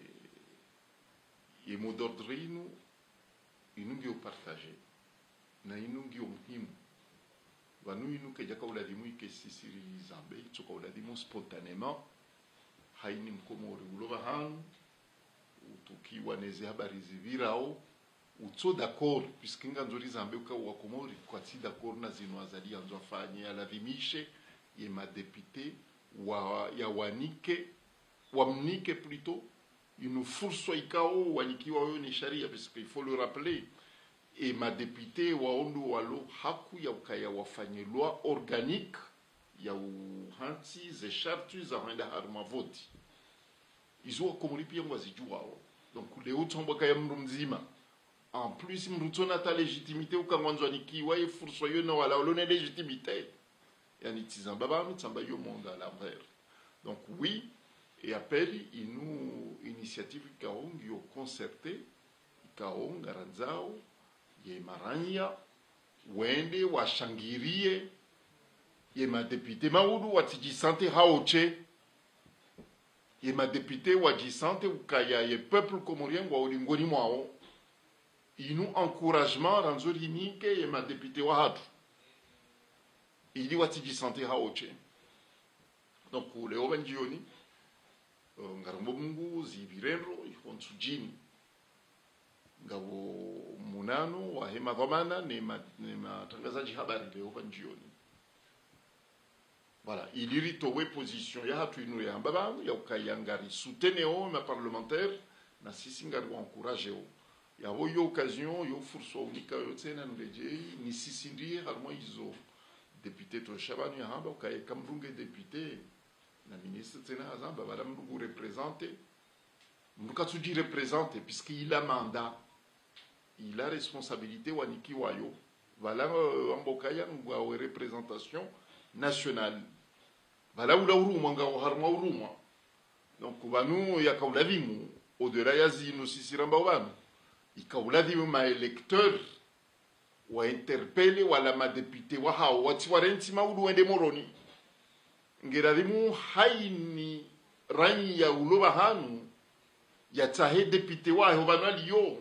ye modordrinu inungio partage na inungio muhimu vanu inu keja kauladimu ikesisiri zambe itso kauladimu spontanément haini mkomori ulova hanu utukiwa neze habari zivirao utso d'accord puisque nganzori zambe uka wa komori kwa si d'accord na zino azali anzo afanye alavimishe ye madepite wa ya wanike wamnike plutôt une furso ikao wanikiwa yo ni sharia parce qu'il faut le rappeler et ma députée waondu walo haku ya ukaya wafanye loi organique ya uhanti ze shartu za henda harma voti izo komori pia ngwazijua donc leo tombo kaya mndu mzima en plus mrutona ta légitimité ukangwanzwa nikiwa ye furso yo no wala olone légitimité yani tizamba ba mtsamba yo monda la l'envers donc oui et appelle inu initiative kaong yo concerté kaong garanzao ye maranya wende washangirie ye madepite maudu watijisante haoche ye madepite wajisante ukaya ye peuple comorien wa ulingoni mwao inu encouragement ranzori nike ye madepite wa hatu ili watijisante haoche donc leo banjioni ngarambo mungu zibirenro ifontsujini ngabo munano wa hema dhamana ni matangazaji habari leo banjioni voilà iliri towe position ya hatu inu ya mbaba ya ukayangari souteneo ma parlementaire na sisi ngari encourager ya yo occasion yo furso unika yo tsena ndeje ni sisi ndiye harmo izo député to shabani hamba ukaye kamrunge député na ministre tena azamba bala mrugu représenter mruka tsuji représenter puisqu'il a mandat il a responsabilité waniki wayo voilà ambokaya ngwa représentation nationale voilà ula urumwa nga harma urumwa donc banu yakawlavimu au-delà yazino sisiramba banu ikawlavimu ma électeur wa interpeller wala ma député wa hao wati warenti maudu wende moroni ngeradimu haini rangi ya uloba hanu ya tahe député wa ho banali yo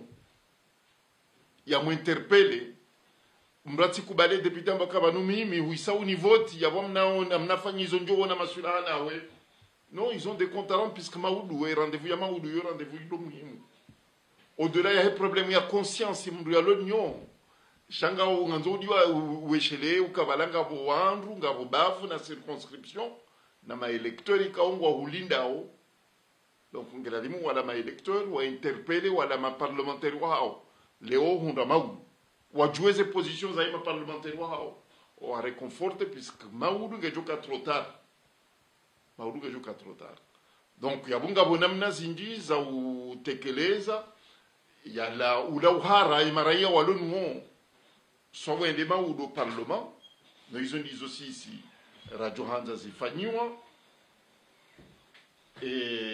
ya mu interpeller mrati kubale député mbaka banu mimi huisa uni vote ya bomna mnafanya hizo njo na masula nawe non ils ont des comptes à rendre puisque maudu et rendez-vous ya maudu yo rendez-vous ilo muhimu au-delà ya problème ya conscience mndu ya l'union shanga unganzodiwa uweshele ukabalanga bo wandu ngabo bavu na circonscription na ma électeur ikaongwa hulindao donc ngelalimu wala ma électeur wa interpeller wala ma parlementaire wao leo hunda mau wajueze position za ma parlementaire wao wa reconforte puisque maudu ngejoka trop tard maudu ngejoka trop tard donc yabunga bonamna zinji za utekeleza ya la ula uhara imaraia walonu so wende maudu parlement na hizo ndizo sisi radio hanza zifanyiwa e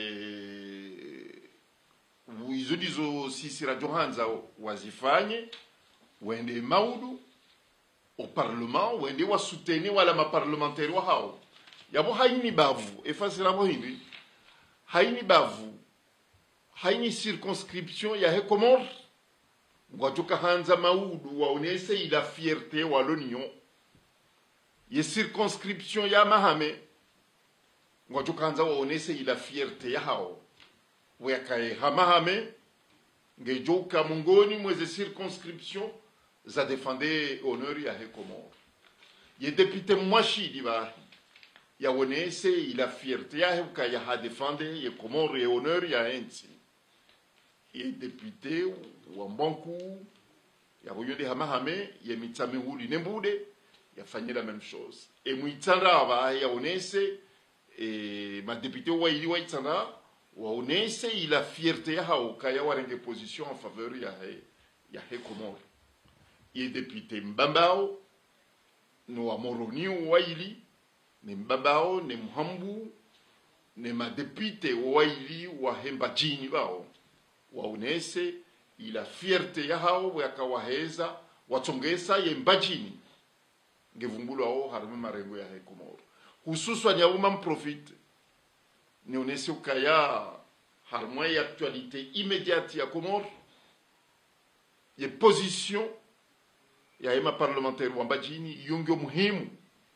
hizo ndizo sisi radio hanza wazifanye wende maudu au parlement wende wasuteni wala ma parlementaire wa hao yabo haini bavu efasira mo hindi haini bavu haini circonscription ya hekomor ngwajuka hanza maudu waonese ila fierté wa l'union ye circonscription ya mahame ngwajuka hanza waonese ila fierté ya hao wekae hamahame ngejoka mungoni mweze circonscription za defende honneur ya hekomor ye député mwashi diba ya wonese ila fierté ya heka ya ha defende ye komor ye honneur ya enti ye député wa mbanku ya boyode hamahame ye mitame huli nembude ya fanyira même chose et muitara aba ya onese et madépité waili waitsana waonese ila fierté yao kaya warenge position en faveur ya he ya he Komoro ye député mbambao no amoroni waili ni mbambao ni mhambu ni madépité waili wa hemba jini bao waonese ila fierté yao yakawaheza watongesa ye mbajini ngevumbulo ao harime marengo ya he Komoro hususan ya umam profite ni onesi ukaya harmoi ya actualité immédiate ya Komoro ye position ya ema parlementaire wambajini yongyo muhimu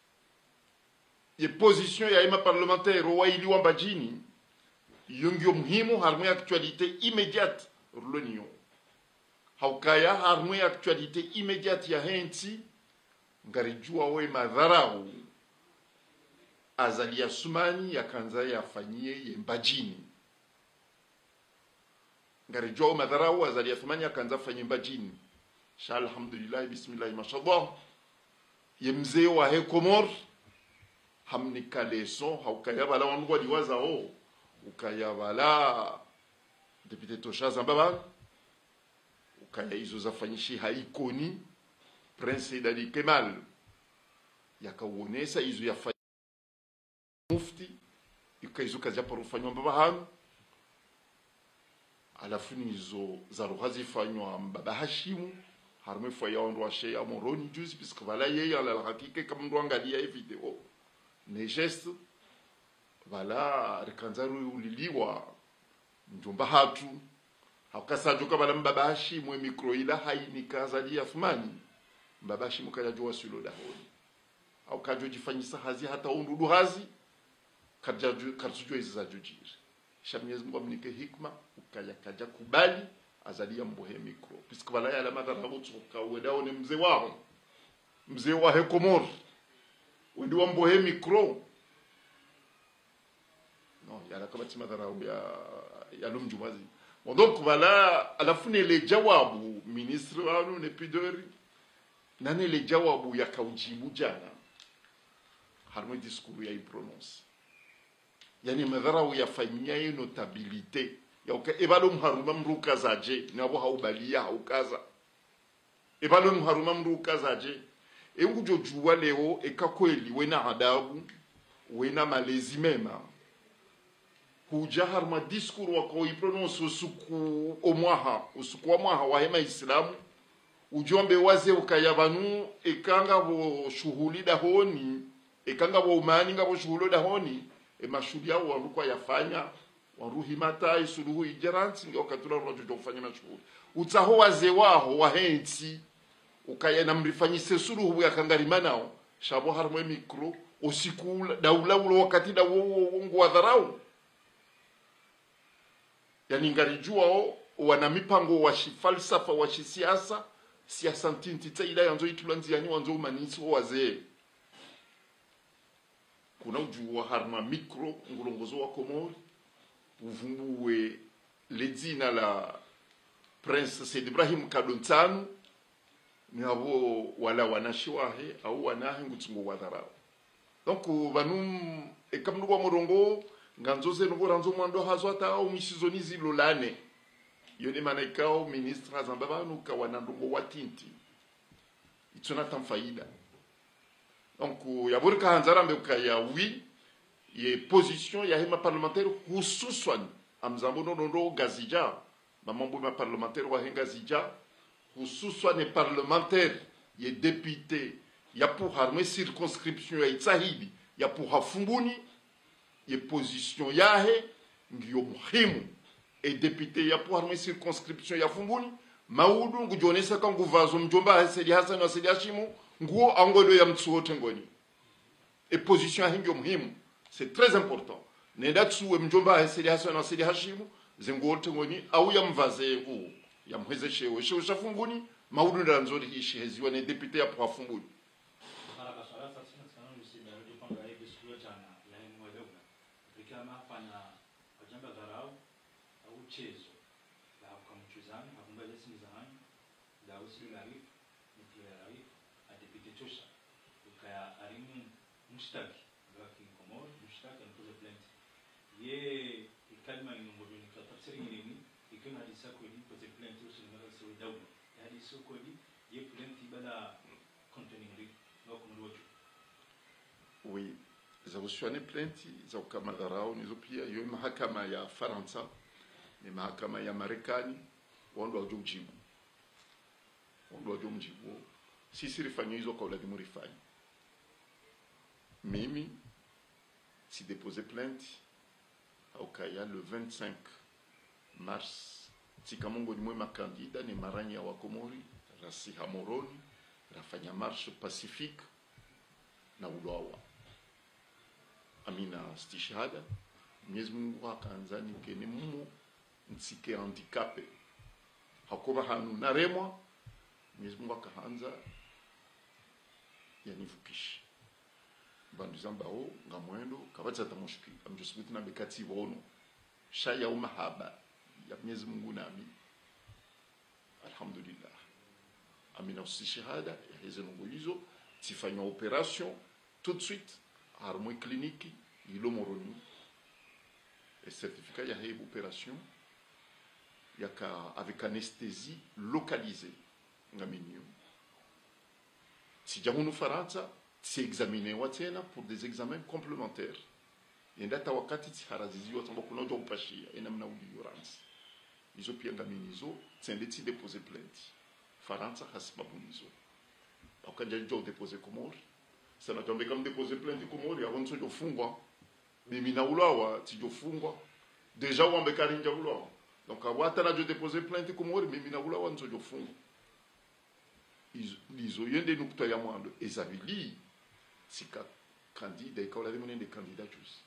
ye position ya ema parlementaire waili wambajini yongyo muhimu harmoi ya actualité immédiate ruloniyo haukaya harmoi ya actualité immédiate ya henti ngarijua we madharau azali ya sumani ya kanza ya fanyie ye mbajini ngarijua we madharau azali ya sumani ya kanza fanyie mbajini sha alhamdulillah bismillah mashallah ye mzee wa he Komoro hamnika leson haukaya bala wangu waliwaza o ukaya bala député Tosha Zambaba ukaya hizo zafanyishi haikoni Prince Dadi Kemal yakawonesa hizo ya mufti ikaizo kazi hapa rufanywa mbaba hanu alafu nizo za ruhazi fanywa mbaba Hashimu harme fwa ya ondo wa sheya moroni juzi puisque vala yeye ala hakike kama ndo angalia hii video ne geste vala rikanzaru uliliwa njomba hatu hakasajo kabala mbaba Hashimu e mikro ila haini kazali ya fumani mbaba Hashimu kajajua silo dahoni au kajo jifanyisa hazi hata undudu hazi karjaju karsujua hizi za jujiri Mwenyezi Mungu amnike hikma ukaya kaja kubali azalia mbohe mikro puisque wala ya lamata rabutu kawedao ni mzee wao mzee wa he Komoro wendi wa mbohe mikro no ya la kama tima dharau ya ya lumjumazi donc wala alafune le jawabu ministre wanu ne pidori nane le jawabu ya kaujibu jana harmo discours ya iprononce yani madharau ya famia ye notabilité ya uka ebalo mharuma mruka zaje nabo haubalia haukaza ebalo mharuma mruka zaje engujo juwa leo ekakweli wena adabu wena malezi mema huja harma discours wako iprononce usuku omwaha usuku wa mwaha wa hema islamu ujombe waze ukayabanu ekanga bo shughuli dahoni ekanga bo umani ngabo shughuli dahoni e mashuli yao walikuwa yafanya waruhi mata isuluhu ijeransi ndio katula rojo jo kufanya na shughuli utaho waze waho wahenti ukaya na mrifanyise suluhu ya kangarimana shabo harmo mikro usiku daula ulo wakati da wongo wa dharau yani ngarijua wana mipango wa falsafa wa siasa siasa ntintita ila yanzo itulanzi yani wanzo umanisi wazee kuna ujua harma mikro ngulongozo wa Komoro uvumbuwe ledzina la Prince Said Ibrahim Kadontanu ni abo wala wanashiwahe au wanahe ngutsungo wadharau donc vanum ekamnu wa morongo nganzoze nugo ranzo mwando hazo ata au misizonizi lolane yone manaikao ministre Zambaba nuka wanandongo watinti ituna tamfaida donc yaburka hanzara mbeka ya oui ye position ya hema parlementaire hususan amzambo nondo gazija mamambo ma parlementaire wa hengazija hususan ne parlementaire ye député ya pour harme circonscription ya itsahidi ya pour hafumbuni ye position yahe ngiyo muhimu e député ya pour harme circonscription ya fumbuni maudu ngujonesa kangu vazo mjomba hasedi Hassan wa Sedi Hashimu nguo angolo ya mtsuote ngoni e position ya ngio muhimu c'est très important nenda tsuwe mjomba hasedi Hassan wa Sedi Hashimu zingote ngoni au ya mvaze u ya mheze shewe shewe shafunguni maudu ndanzori hishi heziwa ne député ya pour fumbuni chezo la ukamchuzani hakumba lesi mzahani la usili larif mkile larif adepite Tosha ukaya arimu mshtaki wa Komoro mshtaki anakuja ye ikalima inongoloni katafsiri nini ikona hadisa kweli kwa plainte au sinema sawa daula hadisa kweli ye plainte bala containing ri no kumrojo. Oui, za usiwane plainte za ukamadharau nizo pia yo mahakama ya Faransa ni mahakama ya Marekani wando wajo mjibu wando wajo mjibu sisi rifanya hizo kwa uladimu rifanya mimi si déposé plainte au kaya le vingt-cinq mars tika mungo ni mwema kandida ni maranya wa Komori rasi hamoroni rafanya marche pacifique na uloawa amina stishahada Mwenyezi Mungu akaanzani kene mumu nsike handicapé hakuba hanu naremwa Mwenyezi Mungu akaanza yanivukishi bandu zambao ngamwendo kabatsa tamushiki amjosibuti na bekati bono shaya umahaba ya Mwenyezi Mungu nami alhamdulillah amina stishahada ya hizo ngulizo tifanya opération tout de suite harmo clinique ilo moroni et certificat ya hii opération yaka avec anesthésie localisée ngaminyo si jamunu Faransa si examiné watena pour des examens complémentaires yendata wakati tiharazizi watamba kuna ndio upashia ina mna udiorance hizo pia ngaminizo tsendeti déposer plainte Faransa hasibabulizo akanja ndio déposer Komori sana tombe kama déposer plainte Komori avant de kufungwa mimi na ulawa tijofungwa deja wambe karinja ulawa donc awata na jo déposer plainte Komori mimi na ulawa nzo jofungwa izo yende nukta ya mwando ezabili sika candidat ikaola de des candidatures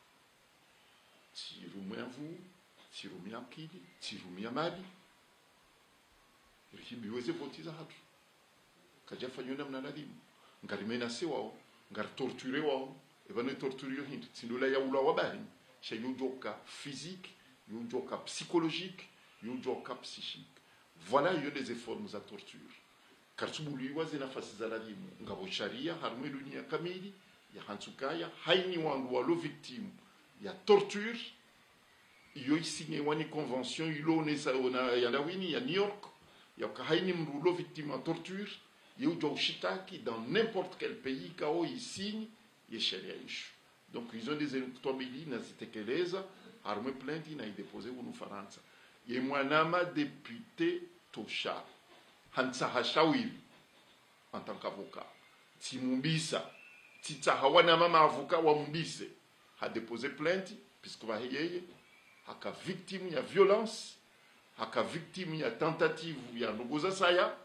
tirumia vu tirumia kidi tirumia mali ribiweze votiza hatu kaja fanyona mnanadimu ngarimena sewa ngar torturer wao evane torturer hindi sindola ya ula wabari chez yujoka physique yujoka psychologique yujoka psychique voilà yo des efforts nous à torture car subuli wazi nafasi za ladimu ngabo sharia harmu dunia kamili ya hansukaya haini wangu walo victime ya torture iyo isinye wani convention ilo nesa ona ya ndawini ya New York ya haini mrulo victime ya torture yo jo shitaki dans n'importe quel pays kao ici ye sharia ishu donc ils ont des électobili na zitekeleza harmu plainte na idéposer unu Faransa ye mwanama député tosha hansa hashawili en tant qu'avocat timumbisa tita hawana mama avocat wa mbise ha déposé plainte puisque va yeye haka victime ya violence haka victime ya tentative ya nduguza saya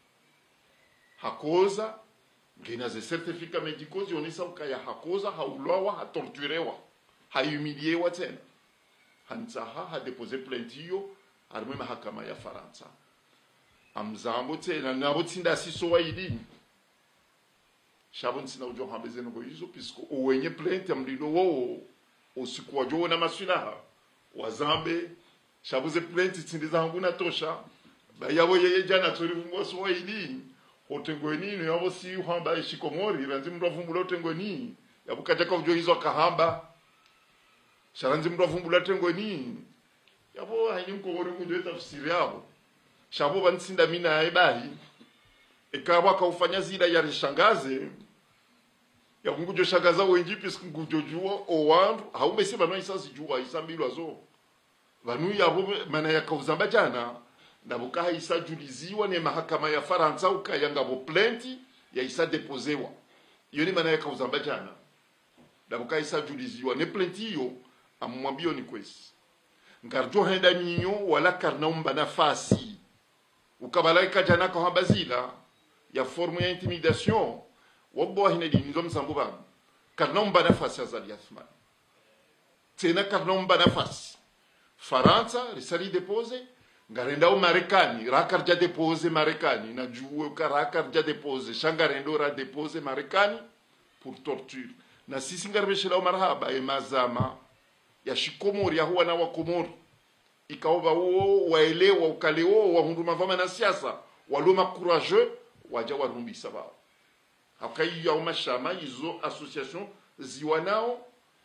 hakoza ngena ze certificat médicaux zionesa ukaya hakoza haulawa hatorturewa hayumiliewa tena hansa ha ha déposé plainte yo arme mahakama ya Faransa amzambo tena nabo tsinda siso waidini shabon sina ujo hambeze no hizo puisque owenye plainte amlilo wo usiku wajo na masulaha wazambe shabuze plainte tsindiza hangu na tosha bayabo yeye jana tori vumbo so waidini hotengweni no yabo si hamba ishikomori ranzi mtu avumbula otengweni yabukaja ka ujo hizo kahamba sharanzi mtu avumbula tengweni yabo hanyimko wori kujo tafsiri yabo shabo bansinda mina ebahi ikawa kaufanya zida ya rishangaze ya kungujo shagaza wenji piske ngujo jua owandu haume se bano isasi jua isambilwa zo banu yabo mana ya kauzamba jana na bukaha isa juliziwa ne mahakama ya Faransa ukayanga bo plainte ya isa deposewa iyo ni mana ya kauzamba jana na bukaha isa juliziwa ne plainte yo amwambio ni kwesi ngarjo henda ninyo wala karnaumba nafasi ukabalaika jana ko habazila ya forme ya intimidation wabo hine di nzom sambuba karnomba nafasi azali yathman tena karnomba nafasi Faransa risali depose ngarenda u Marekani rakarja depose Marekani na juwe karakarja depose shangarendo ra depose Marekani pour torture na sisi ngarbeshela marhaba e mazama ya shikomori ya huwa na wakomori ikaoba wo waelewa ukalewo wa hunduma vama na siasa waloma courageux waja warumbisa bao hakai ya umashama izo association ziwanao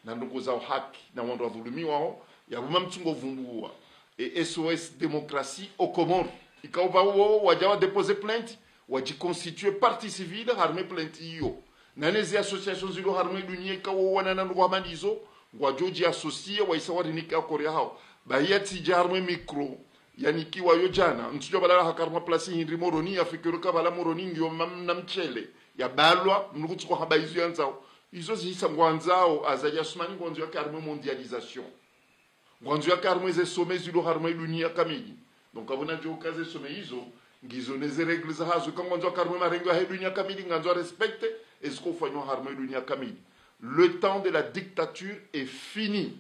na ndugu zao haki na wandu wadhulumiwao yaruma mtungo vumbua e S O S Démocratie au Comores ikaoba wao wajawa déposer plainte wajiconstituer partie civile harme plainte hiyo na nezi association zilo harme dunia ikawo wana na ndugu amanizo ngwa joji associé waisawari nika korea hao bayati jarme micro yani kiwa yo jana ntujo balala hakarma place hindri moroni afikiruka bala moroni ngyo na mchele ya balwa mnukutsuko habaizu yanzao izo zihisa ngwanzao azaja sumani ngwanzo ya karme mondialisation ngwanzo ya karme ze sommet zilo harme dunia kamili donc abona jo kaze sommet izo ngizo neze règles za hazo kama ngwanzo ya karme marengo ya dunia kamili ngwanzo respecte esko fanyo harme dunia kamili. Le temps de la dictature est fini.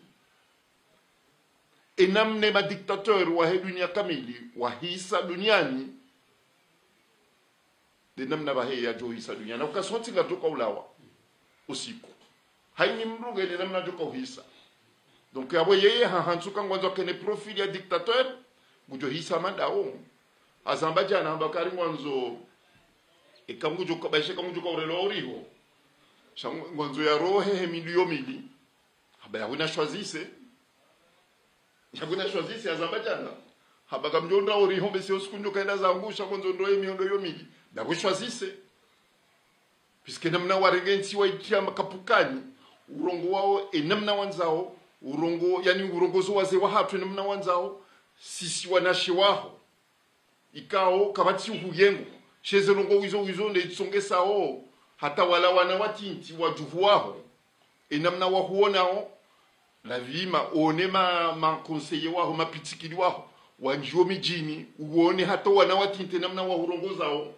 Et namne ma dictateur wa dunia kamili wa hisa duniani de namna bahe ya jo hisa duniani na ukasonti ngatoka ulawa usiku haini mruge de namna jo hisa donc yabo yeye ha hansuka ngwanzo kene profil ya dictateur gujo hisa mandao azamba jana bakari ngwanzo ikamujo kabashe kamujo kaurelo oriho ngwanzo ya rohe he milio mili haba yawina choisisse yakuna choisisse azamba jana haba kamjonda oriho besi oskunyo kaenda zangusha ngwanzo ndo emiondo yo mili da ku choisisse puisque namna waregensi wa itia makapukani urongo wao enamna wanzao urongo yani urongozo waze wa hatu namna wanzao sisi wanashi wao ikao kabati uhuyengo sheze longo wizo wizo ne tsongesa o hata wala wana watinti wajuvu wao enamna wa huonao la vima onema ma conseiller wao mapitikili wao wanjio mijini uone hata wana watinti namna wa urongoza o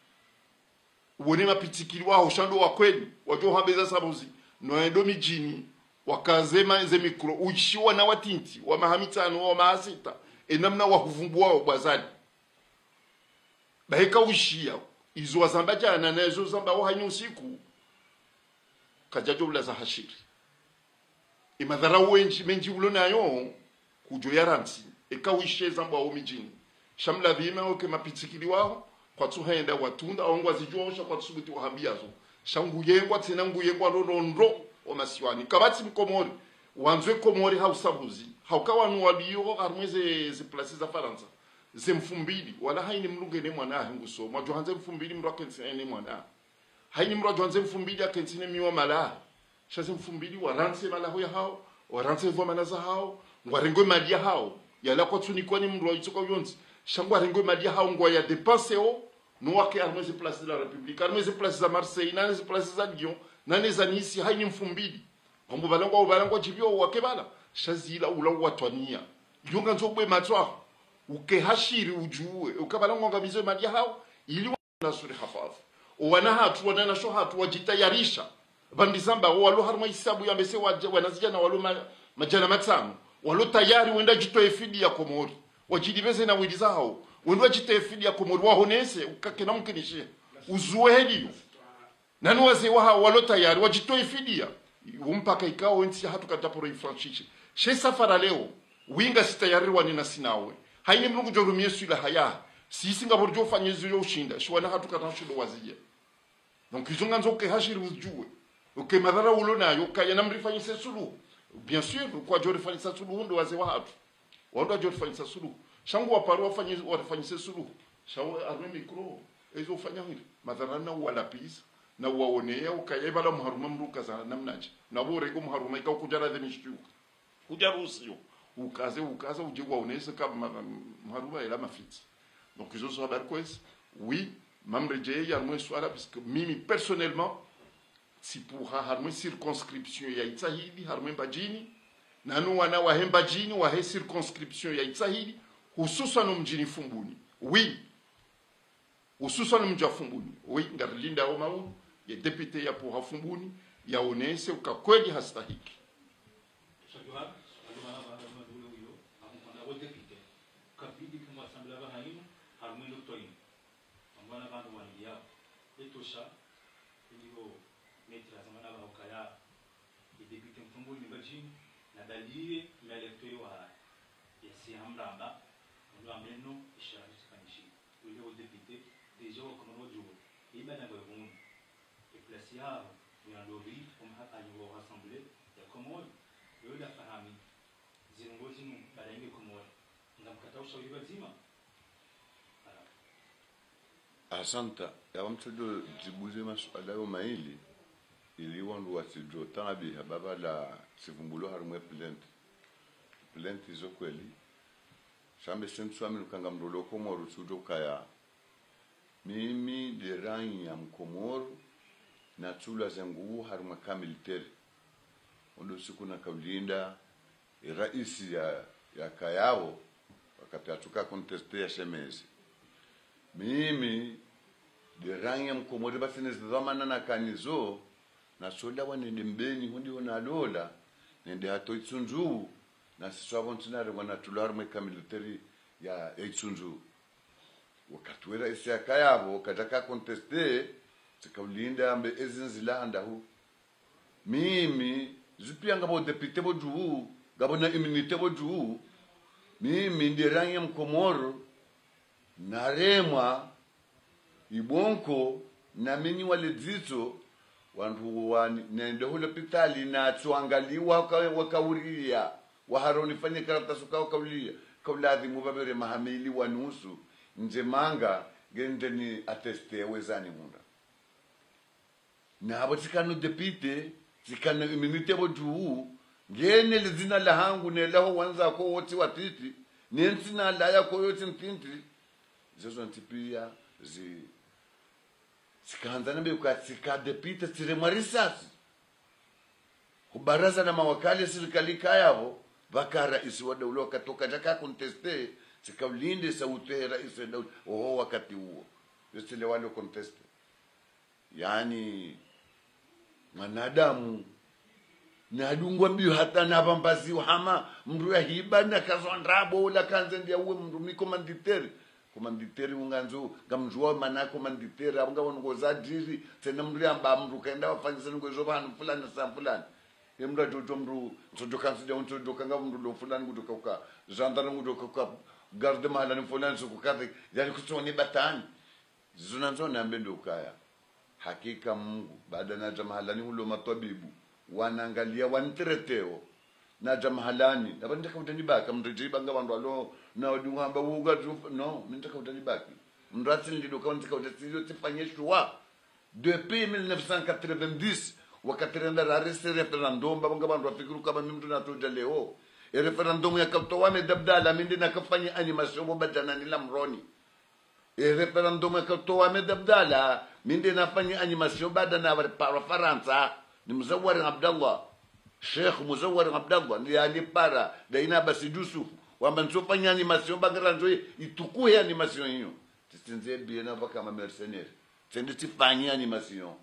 uone mapitikili wao shando wa kweli wajo habeza sabuzi no endo mijini wakazema ze mikro uchiwa na watinti wa mahamitano wa maasita enamna wa kuvumbua wao bazani baheka ushia izo wazamba jana na izo zamba wa hanyu siku kajajo ula za hashiri imadhara wenji menji ulo nayo kujo yaranti eka uishe zamba wa mijini shamla vima oke mapitikili wao kwa tuhenda watunda ongwa zijosha kwa tsubuti wa hambiazo shangu yengwa tena ngu yengwa rondo o masiwani kabati mkomori wanzwe komori hausabuzi haukawa nuwaliyo armeze ze places za Faransa ze mfumbili wala haini mlugene mwana henguso mwajo hanze mfumbili mro akensene mwana haini mro hanze mfumbili akensene miwa mala shaze mfumbili waranse mala hoya hao waranse vo manaza hao ngwarengo malia hao yala kwa tuni kwani mro yitsoka yonzi shangwa rengo malia hao ngwa ya dépenser o no wake armeze place de la République armeze place za Marseille nane place za Lyon nane za Nice haini mfumbili Ombo balangwa ubalangwa jibyo wakebala shazila ula watwania yunga nzobwe matwa ukehashiri ujue ukabalangwa ngamizo madia hao ili na suri hafafu wana hatu wana sho hatu wajitayarisha bandizamba walo harma hisabu ya mese wanazijana walo majana matano walo tayari wenda jitoe fidi ya Komori wajidibeze na wili zao wenda jitoe fidi ya Komori wahonese ukakena mkinishe uzuwe heliyo nanu wase waha walo tayari wajitoe fidi ya umpaka ikao nti hatu kataporo ifranchiche she safara leo winga sitayari wanina sinawe haini mlungu jorumie suila haya sisi nga borjo fanyezo yo ushinda shwana hatu katashudo wazia donc izonga nzoke hashiri ujue uke madhara ulo nayo kaya namri fanyise sulu bien sûr kwa jori fanyisa sulu hundo waze wa hatu wando jori fanyisa sulu shangu wa paru wafanyise wafanyise sulu shawe arme mikro ezo fanya hili madhara na wala pisa na waonea ukayeba la muharuma mruka za namnaje na bore ko muharuma ikaw kujara de mishtu kujarusiyo ukaze ukaze uje waonesa kama muharuma ila mafiti donc ils ont savoir quoi oui membre je ya moi soara parce que mimi personnellement si pour harmo circonscription ya Itsahili harmo mbajini na no wana wa hembajini wa he circonscription ya Itsahili hususan mjini Fumbuni oui hususan mjini Fumbuni oui ngarlinda o mawu ya député ya pour Fumbuni ya onese ukakweli hastahiki Komoro yule afahamu ziongozi nu baadaye Komoro ngamkata ushauri wazima. Asanta ya mtudo jibuze masuala yo maili ili wandu wasijo tabi baba la sivumbulo harumwe plant plant izo kweli shambe sentu aminu kanga mrolo Komoro sujo kaya mimi de rangi ya Mkomoro na tula zangu harumwe kamiliteri ondo siku na kaulinda raisi ya ya kayao wakati atuka conteste ya shemezi mimi de rangi ya Mkomoro basi nizamana na kanizo na soda wanende mbeni hundi wana lola nende hato itsunzu na siswabo ntinare wana tularme kamiliteri ya itsunzu wakati wera isi ya kayabo kataka conteste sikaulinda ambe ezinzilanda hu mimi zipia ngabo depute bodu ngabo na immunite bodu mimi de rangi ya Mkomoro naremwa ibonko na mini wale dzito wandu wani nende hule pitali na tuangaliwa wakauria waharoni fanye karata suka wakaulia kaulazi mubabere mahamili wanusu nje manga gende ni ateste wezani munda na abo tikano depite tikano immunite bodu ngene lizina la hangu nelaho wanza ko woti watiti nentina la yako yoti ntinti zezo ntipia zi sikaanza nambe ukatika depite tire marisasi kubaraza na mawakali serikali kayabo baka rais wa dawla wakatoka jaka conteste sikaulinde sauti ya rais wa dawla oh wakati huo yosile wale conteste yani manadamu na dungwa mbio hata na pambazi hama mndu ya hiba na kazondrabo la kanze ndia uwe mndu miko manditeri komanditeri unganzo ngamjua mana komanditeri abanga wongoza diri tena mndu amba mndu kaenda wafanyisa ngozo bana fulani sa fulani emra jojo mndu jojo kansi de unto dokanga mndu lo fulani kutoka kwa jandara kutoka kwa garde mahala ni fulani so kukati yani kusoni batani zunanzo na mbendo kaya hakika Mungu baada na jamahalani hulo matabibu wanaangalia wantereteo na jamahalani na bandika utanibaka mrejiba ngabandu alo na wadungamba wuga no mintaka utanibaki mrati ndido kauntika utasizio tifanye shwa depuis mille neuf cent quatre-vingt-dix wakati renda rarese referendum banga bandu afikiru kama mimi na toja leo e referendum ya kaptoa me dabdala mindi na kafanya animation badana ni lamroni e referendum ya kaptoa me dabdala mindi nafanya animation badana para Faransa ni Muzawwar Abdallah Sheikh Muzawwar Abdallah ni alipara daina basi Yusuf wamensofanya animation bagaranzo itukuhe animation hiyo tisinze bien ava kama mercenaire tende tifanya animation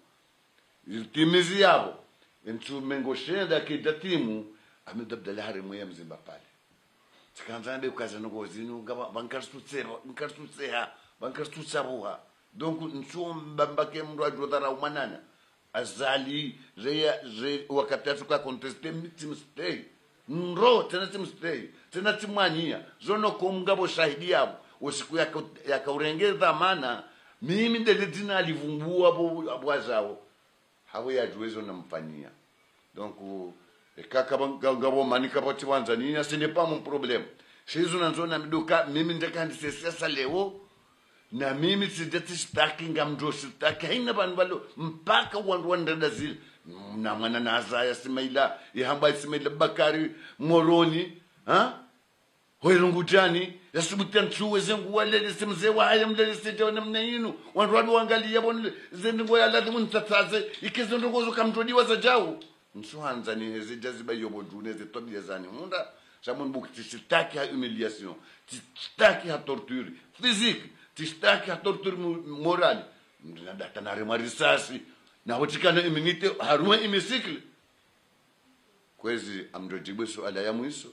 iltimizi yabo entu mengo shenda kidatimu amedabdala harimu ya mzimba pale tikanzande ukazana ngozinu ngaba bankarstutsera bankarstutseha bankarstutsabuha donc nsumba mbake mndu ajodara umanana azali reya re wakati atuka conteste mitimstay nro tena timstay tena timwania zono komngabo shahidi yabo usiku ya kaurengeza maana mimi ndele dina alivumbua abo abwazao hawe ya juezo namfanyia donc ekaka ngabo manika poti Tanzania ce n'est pas mon problème shizo nanzona midoka mimi ndekandi sesa leo na mimi sideti staki ngamdo staki haina bantu balo mpaka wandu wandanda zile na mwana na Azaya Simaila ihamba Simaila Bakari Moroni ha hoirungutani yasubutan chuwe zengu wale simze waya mle sije na mnainu wandu wadu angalia bon zengo ya ladhi muntatsaze ikizondo gozo kamtodi wazajao nsuhanza ni heze jaziba yobo dune ze tobia zani munda jamon bukti sitaki ha humiliation sitaki ha torture physique tistaki ha torture morale ndata na remarisasi na hotikana immunite haruma imisikle kwezi amdojibu swala ya mwiso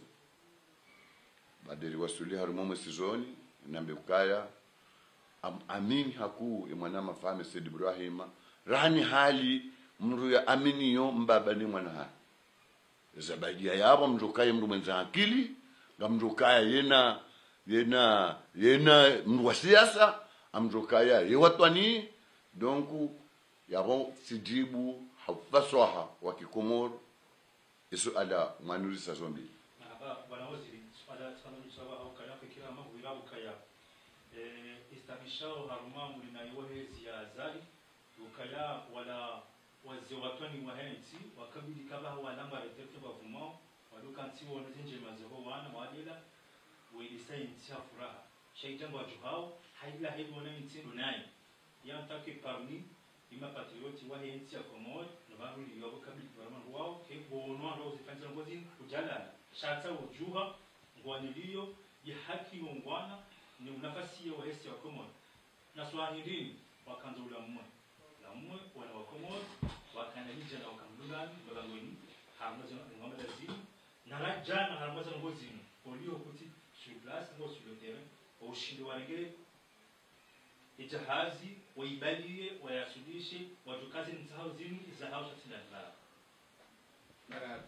badeli wasuli haruma mwesizoni nambe ukaya am, amini haku imwana mafame Said Ibrahima rahani hali mru ya amini yo mbaba ni mwana ha zabadia yabo mrukaye mru mwenza akili ngamrukaya yena yena yena mru wa siasa amrukaya yewatwani donc yabo sijibu hafaswaha wa Kikomoro isu ala mwanuri sa zombi hapa bwana waziri swala swala msawa au kaya fikira mambo bila ukaya eh istabishao haruma mulina yohezi ya zali ukaya wala wazi watoni wa hensi wakabidi kaba walamba retefe bavumao wadukansi wona zinje mazeho wana wadela wili sainsi furaha shaitango ajuhao haila hebona intindo naye yantake parmi ima patrioti wa hensi ya komor no bahuli yobo kabili vraiment wao ke bono ndo zifanza ngozi kujala shata ujuha ngwanilio ya haki ngwana ni nafasi ya hensi ya komor na swahilini wakanza ulamwe lamwe wana wa komor wakana nje na wakamlugani bagangoni harmaza ngoma lazima na rajana harmaza ngozi polio kuti sur place ngo sur le terrain au shindi wange ijahazi waibalie wayasudishe watukazi msahau zinu za hausa tinadala mara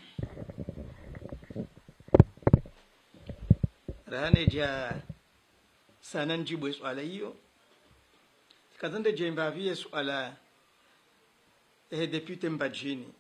rane ja sana njibu swala hiyo kazande jemba vie swala eh député Mbajini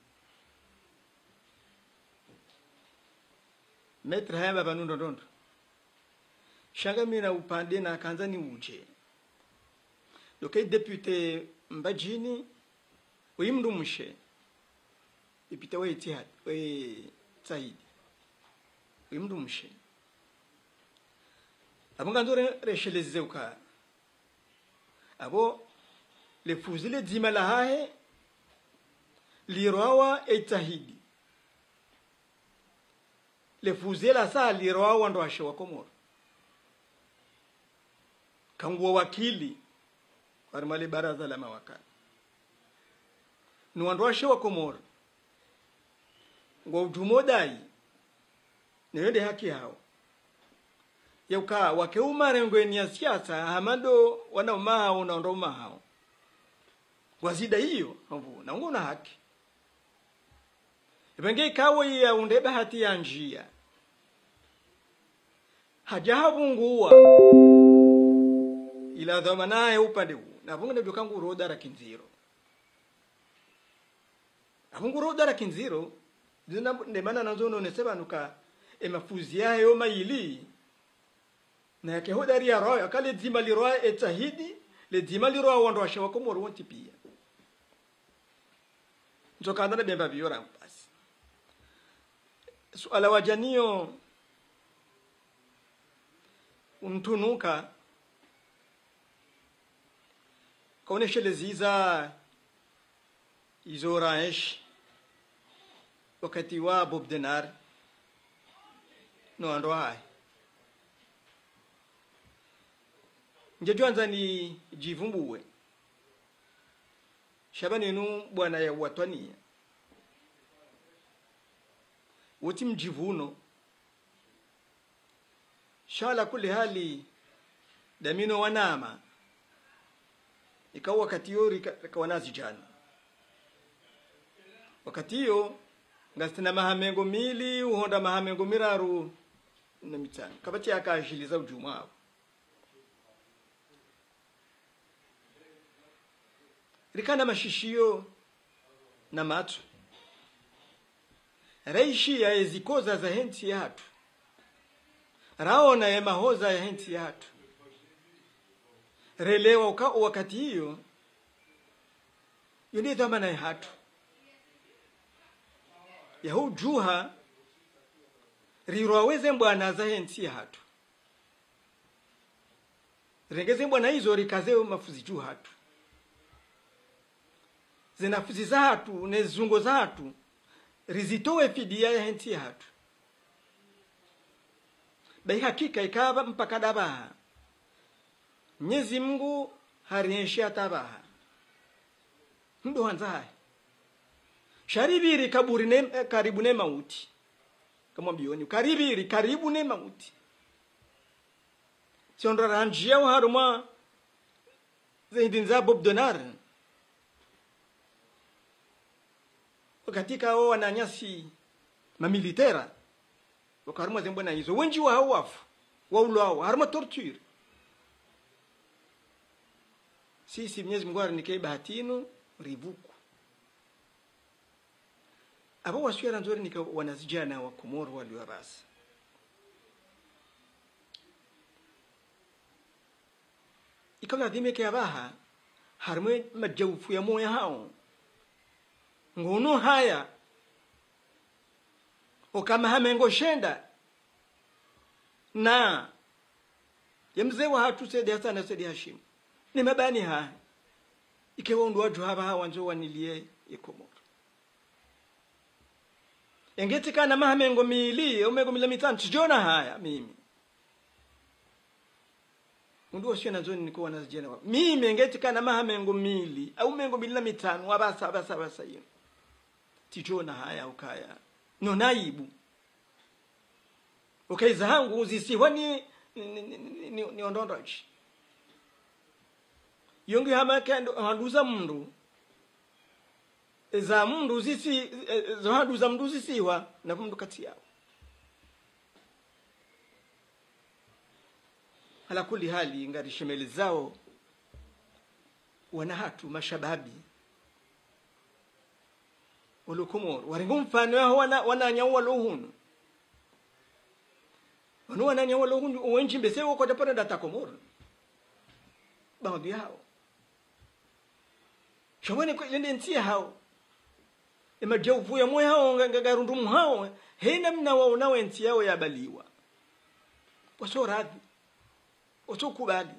maître haya baba nundo ndondo shanga mina upande na kanza ni uje dokai député Mbajini uyimndu mushe député wa Itihad wa Saidi uyimndu mushe abanga ndore resheleze uka abo le fuzile dimala hahe lirawa Itahidi le fuzela saa lirawa ndo ashe wa Komoro kanguwa wakili kwa baraza la mawakala ni wandwashe wa Komoro ngo udumodai ni wende haki hao yauka wakeuma rengweni ya siasa hamado wana umahao na ndo umahao wazida hiyo havu na ungo na haki ibenge ikawo ya undebe hati ya njia hajahabunguwa ila dhamanaye upande huu na vungu nabyo kangu roda rakinziro avungu roda rakinziro zina ndemana nazo none sebanuka emafuzi yayo mayili na yake hodari ya roho akale dzima li roho etahidi le dzima li roho wando washe wa Komoro wonti pia nzoka ndana bemba biora mpasi suala wajanio untunuka kaoneshe leziza izoraesh wakati wa Bob Denar no ando hai njejuanza ni jivumbuwe shabani nu bwana ya watwania wote mjivuno shala kule hali damino wanama ikawa wakati yori kawanazi jana wakati hiyo ngastina mahamengo mili uhonda mahamengo miraru na mitano kabati akashiliza ujuma hapo rikana mashishio na matu reishi ya ezikoza za henti ya hatu raona ya mahoza ya henti ya hatu relewa uka wakati hiyo yoni dhamana ya hatu ya hujuha rirwaweze mbwana za henti ya hatu rengeze mbwana hizo rikaze mafuzi juu hatu zinafuzi za hatu nezungo za hatu rizitowe fidia ya henti ya hatu bai hakika ikaba mpaka dabaha Mwenyezi Mungu harienshia tabaha ndo hanzaye sharibiri kaburi ne karibu ne mauti kama bioni karibiri karibu ne mauti siondra ranjia haruma zaidin za Bob Denar katika wao wananyasi mamilitera wakaruma zembo na hizo wengi wa hawafu waulo hao haruma torture sisi Mwenyezi Mungu anikei bahatino rivuku abo wasiwera nzuri nika wanazijana wa Komoro waliwa basi ikala dhime ke abaha harmwe majawfu ya moya hao ngono haya okama hamengo shenda na yamzee wa hatu sedi Hassan sedi Hashim ni mabani ha ikewa ndo watu haba hawa njo wanilie Komoro engeti kana mahamengo mili omego mila mitano tijona haya mimi ndio sio nazo niko wanazijana mimi engeti kana mahamengo mili au mengo mila mitano wabasa basa basa hiyo tijona haya ukaya no naibu ukaiza hangu zisiwa ni ni ni, ni ondondochi yongi hama kendo handuza mundu za mundu zisi za handuza mundu zisiwa na mundu kati yao ala kuli hali ngari shemeli zao wana hatu mashababi walo Komoro waringo mfano wao wana wananyawa lohunu wanu wananyawa lohunu wenji mbese wako japana data Komoro baadhi yao shawani ko ilende ntia hao ema jaufu ya moyo hao ngagarundumu hao hena mna wao na wenti yao yabaliwa waso radhi waso kubali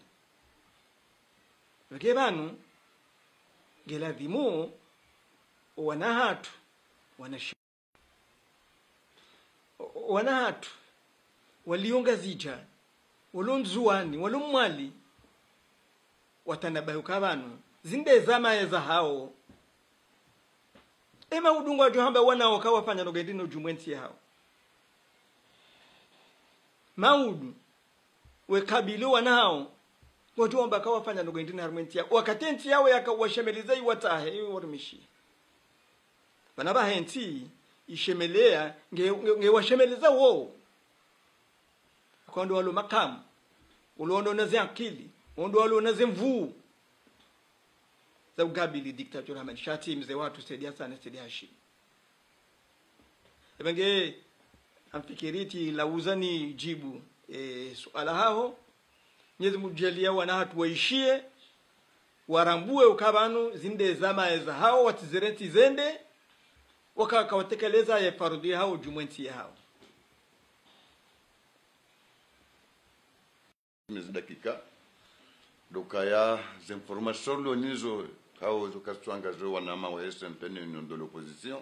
wake banu geladhimu wana hatu wanashi wana hatu walionga zija walonzuani walomwali watanabahu kabanu zinde zama eza hao ema udungu wa johamba wana wakawa fanya nogendino jumwensi hao maudu wekabilo wanao wajuamba kawa fanya nogendino harmenti yao wakatenti yao yaka washemelizai watahe iwe warmishi wanaba henti ishemelea nge, nge, nge washemeleza wao kwa ndo walo makamu ulondo naze akili ndo walo naze mvuu za ugabili diktator Hamad Shati mzee watu Said Hassan Said Hashim ebenge amfikiriti lauzani jibu e, suala hao nyezi mujalia wana hatu waishie warambue ukabanu zinde zama za hao watizerenti zende wakaka watekeleza ya farudhi hao jumwenti hao mizi dakika dokaya zinformation lo nizo hao zokastwanga zo wanama wa S N P Union de l'opposition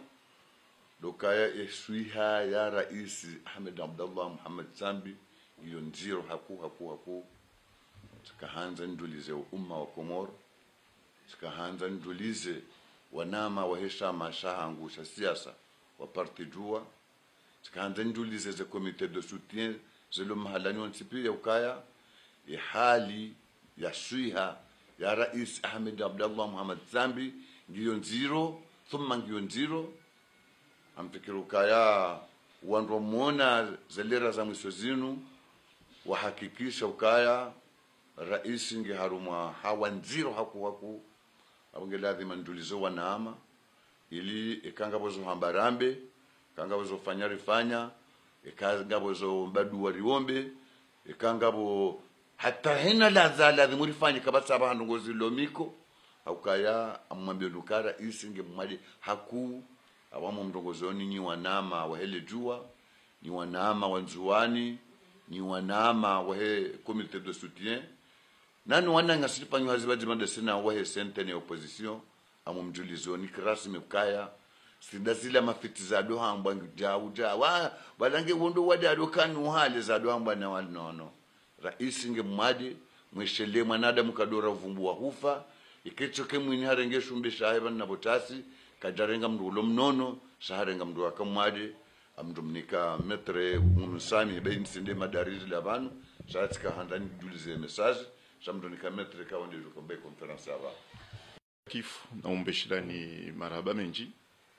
dokaya eswiha ya rais Ahmed Abdallah Muhammad Zambi iyo nziro haku haku haku sikahanza ndulize umma wa Komoro sikahanza ndulize wanama wa heshama shahangu sha siasa wa parti jua sikahanza ndulize ze comité de soutien zelo mahalani wansipi ya ukaya ya hali ya swiha ya rais Ahmed Abdallah Muhammad Zambi ngiyo nziro thumma ngiyo nziro amfikiru kaya wanromona zelera za mwisho zinu wahakikisha ukaya rais ngi haruma hawa nziro haku haku abunge lazima ndulizo wanaama ili ikanga bozo hambarambe ikanga bozo fanya rifanya ikanga bozo mbadu wariombe ikanga bo hata hena laza lazima rifanye kabisa abantu ngozi lomiko aukaya amwambie nukara isinge mwali haku awamu mdongozoni ni wanama wa hele jua ni wanama wanzuani ni wanama wa he comité de soutien nani wana ngasipanyo hazibaji mandesena wa he sentene opposition amumjulizoni kirasmi kaya sidazila mafitizado hamba ngjawu jawa balange wondo wadado kanu hale zado hamba na wanono rais nge mwadi mweshele mwanada mukadora vumbua hufa ikichoke mwini harenge shumbe shaheba na botasi kajarenga mndulo mnono shaharenga mndu akamwadi amdumnika metre umusami be insinde madarizi labanu shatika handani julize message shamdunika metre kaonde jokombe conference aba kif na umbeshilani maraba menji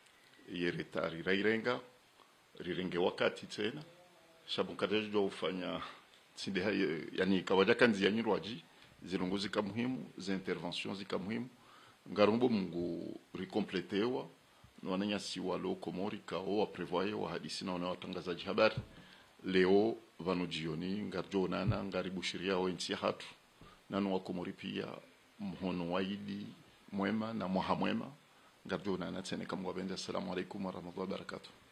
yeretari rairenga rirenge wakati tena shabunkadaji do ufanya sinde yani kawaja kanzi ya nyirwaji zilongozi ka muhimu za intervention zika muhimu ngarumbo mungu recompletewa wananyasi walo Komori kao waprevoye wa hadisi na watangazaji habari leo vanujioni ngarjonana ngaribushiria wa nchi hatu nanu wa Komori pia mhono waidi mwema na mwaha mwema ngarjonana tene kama wabende. Assalamu alaikum warahmatullahi wabarakatuh.